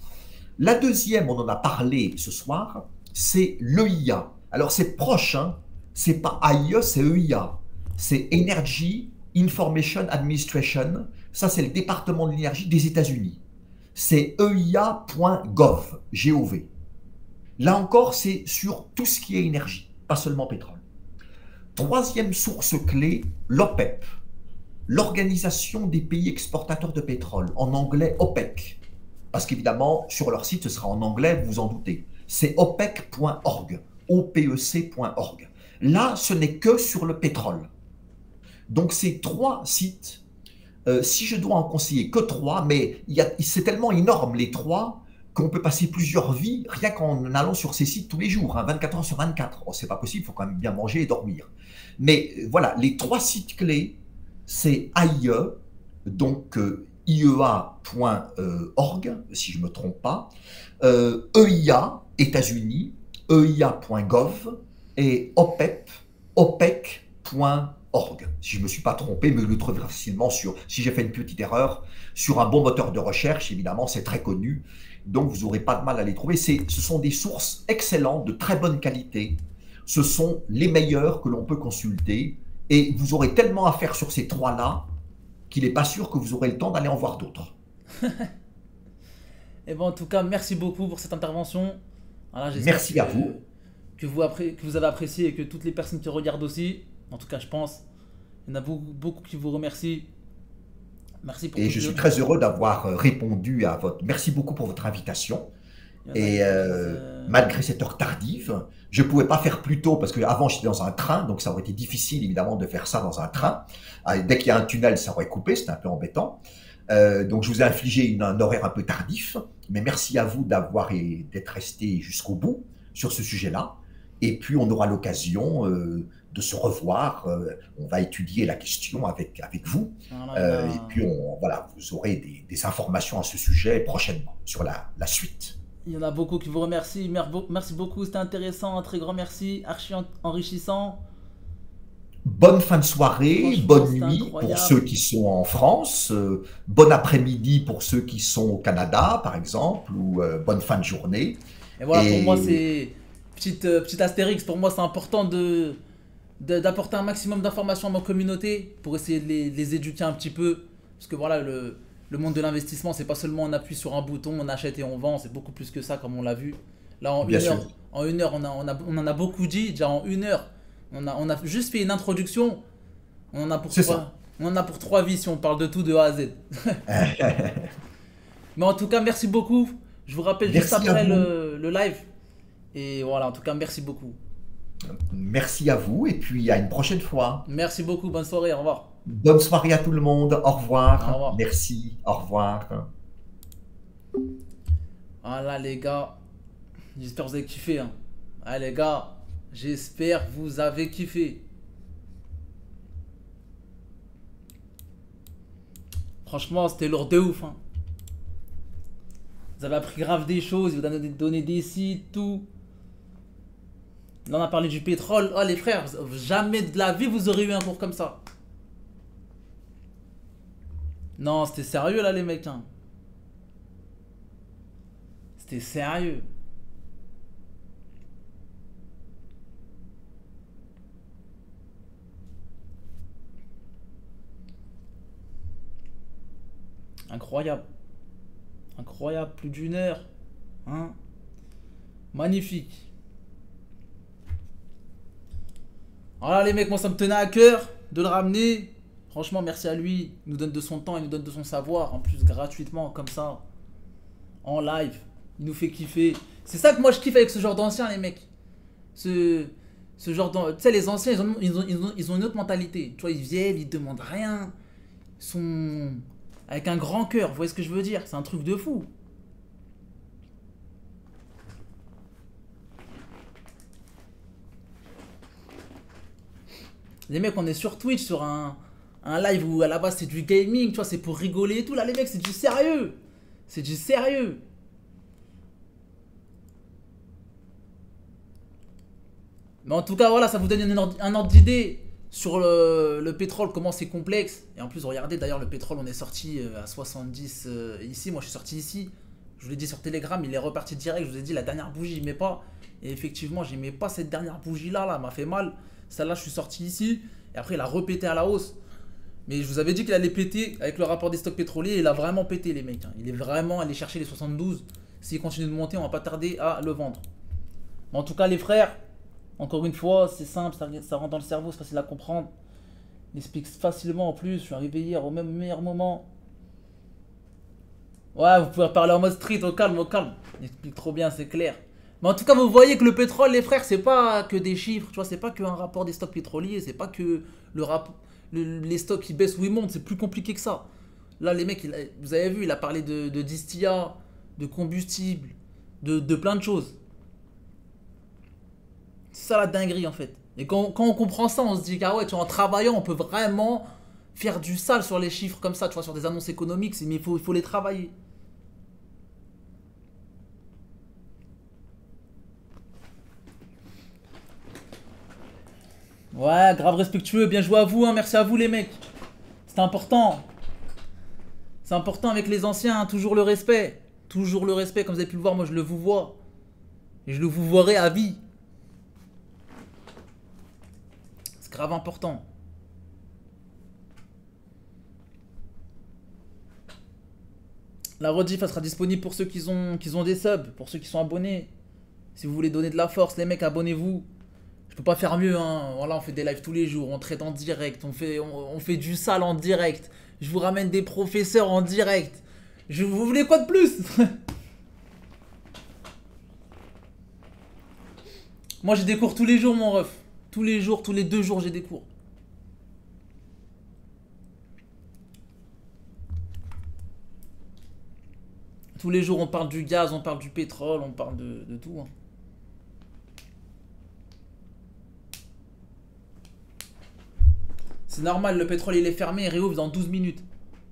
La deuxième, on en a parlé ce soir, c'est l'E I A. Alors c'est proche, hein, c'est pas A I E, c'est E I A. C'est Energy Information Administration. Ça, c'est le département de l'énergie des États-Unis. C'est E I A point gov, G O V. Là encore, c'est sur tout ce qui est énergie, pas seulement pétrole. Troisième source clé, l'OPEP, l'Organisation des pays exportateurs de pétrole, en anglais OPEC. Parce qu'évidemment, sur leur site, ce sera en anglais, vous vous en doutez. C'est opec point org, O P E C point org. Là, ce n'est que sur le pétrole. Donc, ces trois sites, euh, si je dois en conseiller que trois, mais c'est tellement énorme, les trois, qu'on peut passer plusieurs vies rien qu'en allant sur ces sites tous les jours, hein, vingt-quatre heures sur vingt-quatre. Oh, c'est pas possible, il faut quand même bien manger et dormir. Mais euh, voilà, les trois sites clés, c'est A I E, donc euh, I E A point org, si je ne me trompe pas, euh, E I A, États-Unis, E I A point gov et OPEP, opec point org. Si je ne me suis pas trompé, mais vous le trouverez facilement sur, si j'ai fait une petite erreur, sur un bon moteur de recherche, évidemment, c'est très connu, donc vous n'aurez pas de mal à les trouver. Ce sont des sources excellentes, de très bonne qualité, ce sont les meilleures que l'on peut consulter, et vous aurez tellement à faire sur ces trois-là, qu'il n'est pas sûr que vous aurez le temps d'aller en voir d'autres. Et bon, en tout cas, merci beaucoup pour cette intervention. Voilà, merci que, à vous. Que vous, que vous avez apprécié et que toutes les personnes qui regardent aussi, en tout cas je pense, il y en a beaucoup, beaucoup qui vous remercient. Merci pour Et je suis très heureux d'avoir répondu à votre... Merci beaucoup pour votre invitation. Et euh, euh... malgré cette heure tardive, je ne pouvais pas faire plus tôt parce qu'avant j'étais dans un train, donc ça aurait été difficile évidemment de faire ça dans un train. Dès qu'il y a un tunnel, ça aurait coupé, c'était un peu embêtant. Euh, donc je vous ai infligé une, un horaire un peu tardif, mais merci à vous d'avoir et d'être resté jusqu'au bout sur ce sujet-là. Et puis on aura l'occasion euh, de se revoir. Euh, on va étudier la question avec avec vous. Euh, et puis on, voilà, vous aurez des, des informations à ce sujet prochainement sur la, la suite. Il y en a beaucoup qui vous remercient. Merci beaucoup, c'était intéressant. Un très grand merci, archi enrichissant. Bonne fin de soirée, bonne nuit incroyable. Pour ceux qui sont en France, euh, bon après-midi pour ceux qui sont au Canada, par exemple, ou euh, bonne fin de journée. Et voilà, et... pour moi, c'est petite, euh, petite astérix. Pour moi, c'est important de d'apporter un maximum d'informations à ma communauté pour essayer de les, de les éduquer un petit peu. Parce que voilà, le, le monde de l'investissement, c'est pas seulement on appuie sur un bouton, on achète et on vend, c'est beaucoup plus que ça, comme on l'a vu. Là, en une, heure, en une heure, on, a, on, a, on en a beaucoup dit, déjà en une heure. On a, on a juste fait une introduction. On en a pour trois, on en a pour trois vies si on parle de tout de A à Z. Mais en tout cas, merci beaucoup. Je vous rappelle merci juste après le, le live. Et voilà, en tout cas, merci beaucoup. Merci à vous et puis à une prochaine fois. Merci beaucoup. Bonne soirée. Au revoir. Bonne soirée à tout le monde. Au revoir. Au revoir. Merci. Au revoir. Voilà, les gars. J'espère que vous avez kiffé. Hein. Allez, les gars. J'espère que vous avez kiffé. Franchement, c'était lourd de ouf. Hein. Vous avez appris grave des choses, vous avez donné des sites, tout. Là, on a parlé du pétrole. Oh, les frères, jamais de la vie vous aurez eu un cours comme ça. Non, c'était sérieux là, les mecs. Hein. C'était sérieux. Incroyable. Incroyable, plus d'une heure. Hein? Magnifique. Voilà les mecs, moi ça me tenait à cœur de le ramener. Franchement, merci à lui. Il nous donne de son temps, il nous donne de son savoir. En plus, gratuitement, comme ça. En live. Il nous fait kiffer. C'est ça que moi je kiffe avec ce genre d'anciens, les mecs. Ce, ce genre d'anciens. Tu sais, les anciens, ils ont, ils, ont, ils, ont, ils ont une autre mentalité. Tu vois, ils viennent, ils demandent rien. Ils sont avec un grand cœur. Vous voyez ce que je veux dire? C'est un truc de fou. Les mecs, on est sur Twitch, sur un, un live où à la base c'est du gaming, tu vois, c'est pour rigoler et tout. Là, les mecs, c'est du sérieux. C'est du sérieux. Mais en tout cas, voilà, ça vous donne un ordre, un ordre d'idée sur le, le pétrole, comment c'est complexe. Et en plus, regardez, d'ailleurs, le pétrole, on est sorti à soixante-dix euh, ici. Moi, je suis sorti ici. Je vous l'ai dit sur Telegram, il est reparti direct. Je vous ai dit, la dernière bougie, il met pas. Et effectivement, j'aimais pas cette dernière bougie-là, là, elle m'a fait mal. Celle-là, je suis sorti ici. Et après, il a repété à la hausse. Mais je vous avais dit qu'il allait péter avec le rapport des stocks pétroliers. Il a vraiment pété, les mecs. Il est vraiment allé chercher les soixante-douze. S'il continue de monter, on va pas tarder à le vendre. Mais en tout cas, les frères, encore une fois, c'est simple, ça, ça rentre dans le cerveau, c'est facile à comprendre. Il explique facilement en plus. Je suis arrivé hier au même meilleur moment. Ouais, vous pouvez parler en mode street, au calme, au calme. Il explique trop bien, c'est clair. Mais en tout cas, vous voyez que le pétrole, les frères, c'est pas que des chiffres, tu vois, c'est pas qu'un rapport des stocks pétroliers, c'est pas que le rap, le, les stocks qui baissent ou ils montent, c'est plus compliqué que ça. Là, les mecs, il a, vous avez vu, il a parlé de, de distillat, de combustible, de, de plein de choses. C'est ça la dinguerie en fait. Et quand, quand on comprend ça, on se dit ah ouais, tu vois, en travaillant, on peut vraiment faire du sale sur les chiffres comme ça, tu vois, sur des annonces économiques, mais il faut, il faut les travailler. Ouais, grave respectueux, bien joué à vous, hein, merci à vous les mecs. C'est important. C'est important avec les anciens, hein, toujours le respect. Toujours le respect, comme vous avez pu le voir, moi je le vous vois. Et je le vous verrai à vie. C'est grave important. La rediff, elle sera disponible pour ceux qui ont, qui ont des subs, pour ceux qui sont abonnés. Si vous voulez donner de la force, les mecs, abonnez-vous. Je peux pas faire mieux, hein. Voilà, on fait des lives tous les jours, on traite en direct, on fait, on, on fait du sale en direct. Je vous ramène des professeurs en direct. Je, vous voulez quoi de plus? Moi, j'ai des cours tous les jours, mon ref. Tous les jours, tous les deux jours, j'ai des cours. Tous les jours, on parle du gaz, on parle du pétrole, on parle de, de tout, hein. C'est normal, le pétrole il est fermé et réouvre dans douze minutes.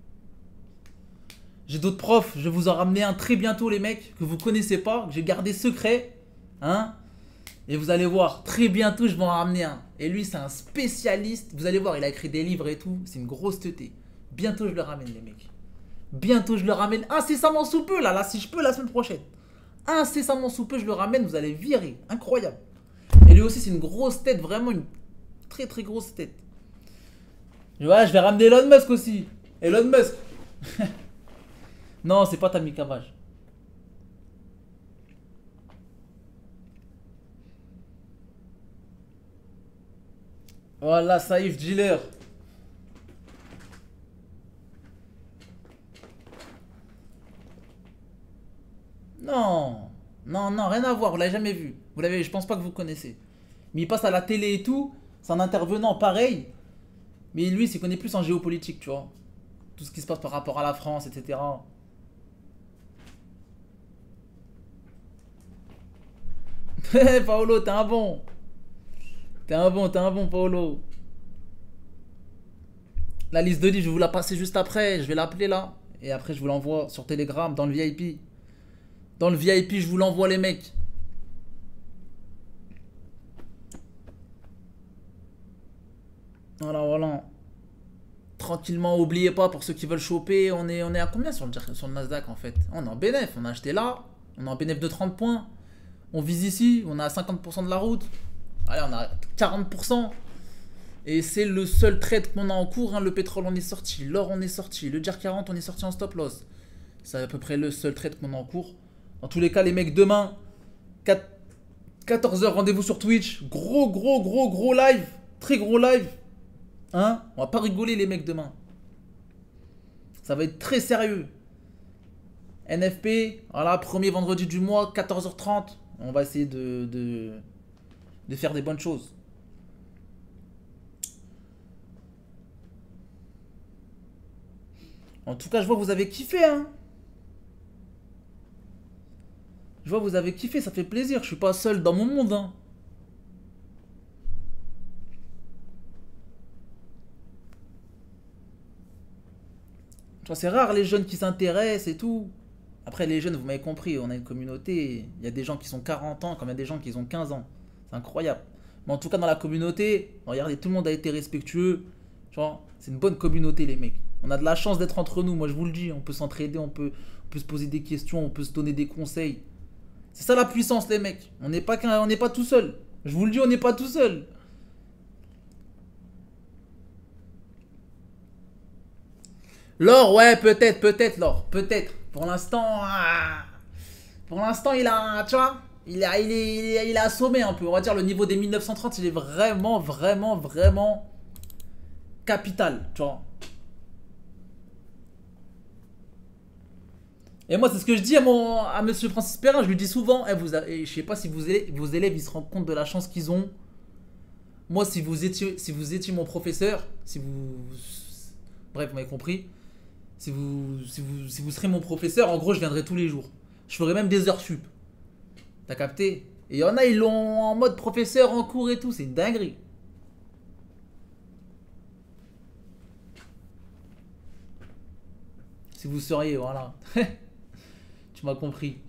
J'ai d'autres profs, je vais vous en ramener un très bientôt les mecs, que vous connaissez pas, que j'ai gardé secret. Hein? Et vous allez voir, très bientôt je vais en ramener un. Et lui c'est un spécialiste, vous allez voir, il a écrit des livres et tout, c'est une grosse teuté. Bientôt je le ramène les mecs. Bientôt je le ramène incessamment sous peu là, là si je peux la semaine prochaine. Incessamment sous peu je le ramène, vous allez virer, incroyable. Et lui aussi c'est une grosse tête, vraiment une très très grosse tête. Ouais, je vais ramener Elon Musk aussi. Elon Musk. Non, c'est pas Tammy Cavage. Voilà, Saïf Dealer. Non. Non, non, rien à voir, vous l'avez jamais vu. Vous l'avez, je pense pas que vous connaissez. Mais il passe à la télé et tout. C'est un intervenant pareil. Mais lui, il s'y connaît plus en géopolitique, tu vois. Tout ce qui se passe par rapport à la France, et cetera. Hé, Paolo, t'es un bon. T'es un bon, t'es un bon, Paolo. La liste de livres, je vais vous la passer juste après. Je vais l'appeler là. Et après, je vous l'envoie sur Telegram, dans le V I P. Dans le V I P, je vous l'envoie, les mecs. Voilà, voilà. Tranquillement, oubliez pas, pour ceux qui veulent choper, on est, on est à combien sur le, sur le Nasdaq en fait? On est en bénéf, on a acheté là, on est en bénéf de trente points. On vise ici, on a cinquante pour cent de la route. Allez, on a quarante pour cent. Et c'est le seul trade qu'on a en cours, hein. Le pétrole on est sorti, l'or on est sorti, le D J R quarante on est sorti en stop loss. C'est à peu près le seul trade qu'on a en cours. Dans tous les cas les mecs, demain, quatorze heures, rendez-vous sur Twitch. Gros gros gros gros live. Très gros live. Hein? On va pas rigoler les mecs demain. Ça va être très sérieux. N F P, voilà, premier vendredi du mois, quatorze heures trente. On va essayer de, de, de faire des bonnes choses. En tout cas, je vois que vous avez kiffé, hein. Je vois que vous avez kiffé, ça fait plaisir. Je suis pas seul dans mon monde, hein. Tu vois, c'est rare les jeunes qui s'intéressent et tout. Après, les jeunes, vous m'avez compris, on a une communauté. Il y a des gens qui sont quarante ans, comme il y a des gens qui ont quinze ans. C'est incroyable. Mais en tout cas, dans la communauté, regardez, tout le monde a été respectueux. C'est une bonne communauté, les mecs. On a de la chance d'être entre nous, moi je vous le dis. On peut s'entraider, on peut, on peut se poser des questions, on peut se donner des conseils. C'est ça la puissance, les mecs. On n'est pas, qu'un, on n'est pas tout seul. Je vous le dis, on n'est pas tout seul. L'or, ouais, peut-être, peut-être, l'or. Peut-être. Pour l'instant, ah, pour l'instant, il a, tu vois, il a, il est, il est, il est assommé un peu. On va dire le niveau des mille neuf cent trente, il est vraiment, vraiment, vraiment capital, tu vois. Et moi, c'est ce que je dis à, mon, à monsieur Francis Perrin. Je lui dis souvent, eh, vous avez, je sais pas si vous, vos élèves ils se rendent compte de la chance qu'ils ont. Moi, si vous étiez, si vous étiez mon professeur, si vous, bref, vous m'avez compris. Si vous, si, vous, si vous serez mon professeur, en gros, je viendrai tous les jours. Je ferai même des heures sup. T'as capté? Et il y en a, ils l'ont en mode professeur, en cours et tout. C'est une dinguerie. Si vous seriez, voilà. Tu m'as compris.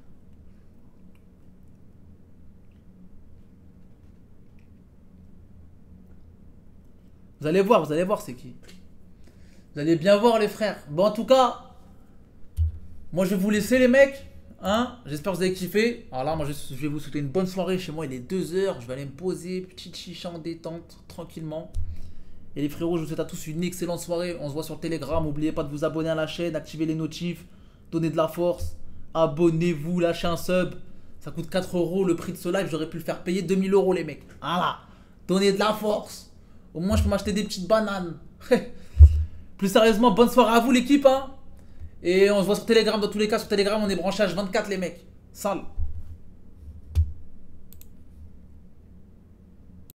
Vous allez voir, vous allez voir c'est qui. Vous allez bien voir les frères. Bon en tout cas, moi je vais vous laisser les mecs. Hein, j'espère que vous avez kiffé. Alors là, moi je vais vous souhaiter une bonne soirée. Chez moi il est deux heures. Je vais aller me poser, petite chicha en détente, tranquillement. Et les frérots, je vous souhaite à tous une excellente soirée. On se voit sur Telegram. N'oubliez pas de vous abonner à la chaîne, activer les notifs, donner de la force. Abonnez-vous, lâchez un sub. Ça coûte quatre euros le prix de ce live. J'aurais pu le faire payer deux mille euros les mecs. Voilà. Donnez de la force. Au moins je peux m'acheter des petites bananes. Plus sérieusement, bonne soirée à vous l'équipe. Hein. Et on se voit sur Telegram. Dans tous les cas, sur Telegram, on est branché H vingt-quatre les mecs. Sale.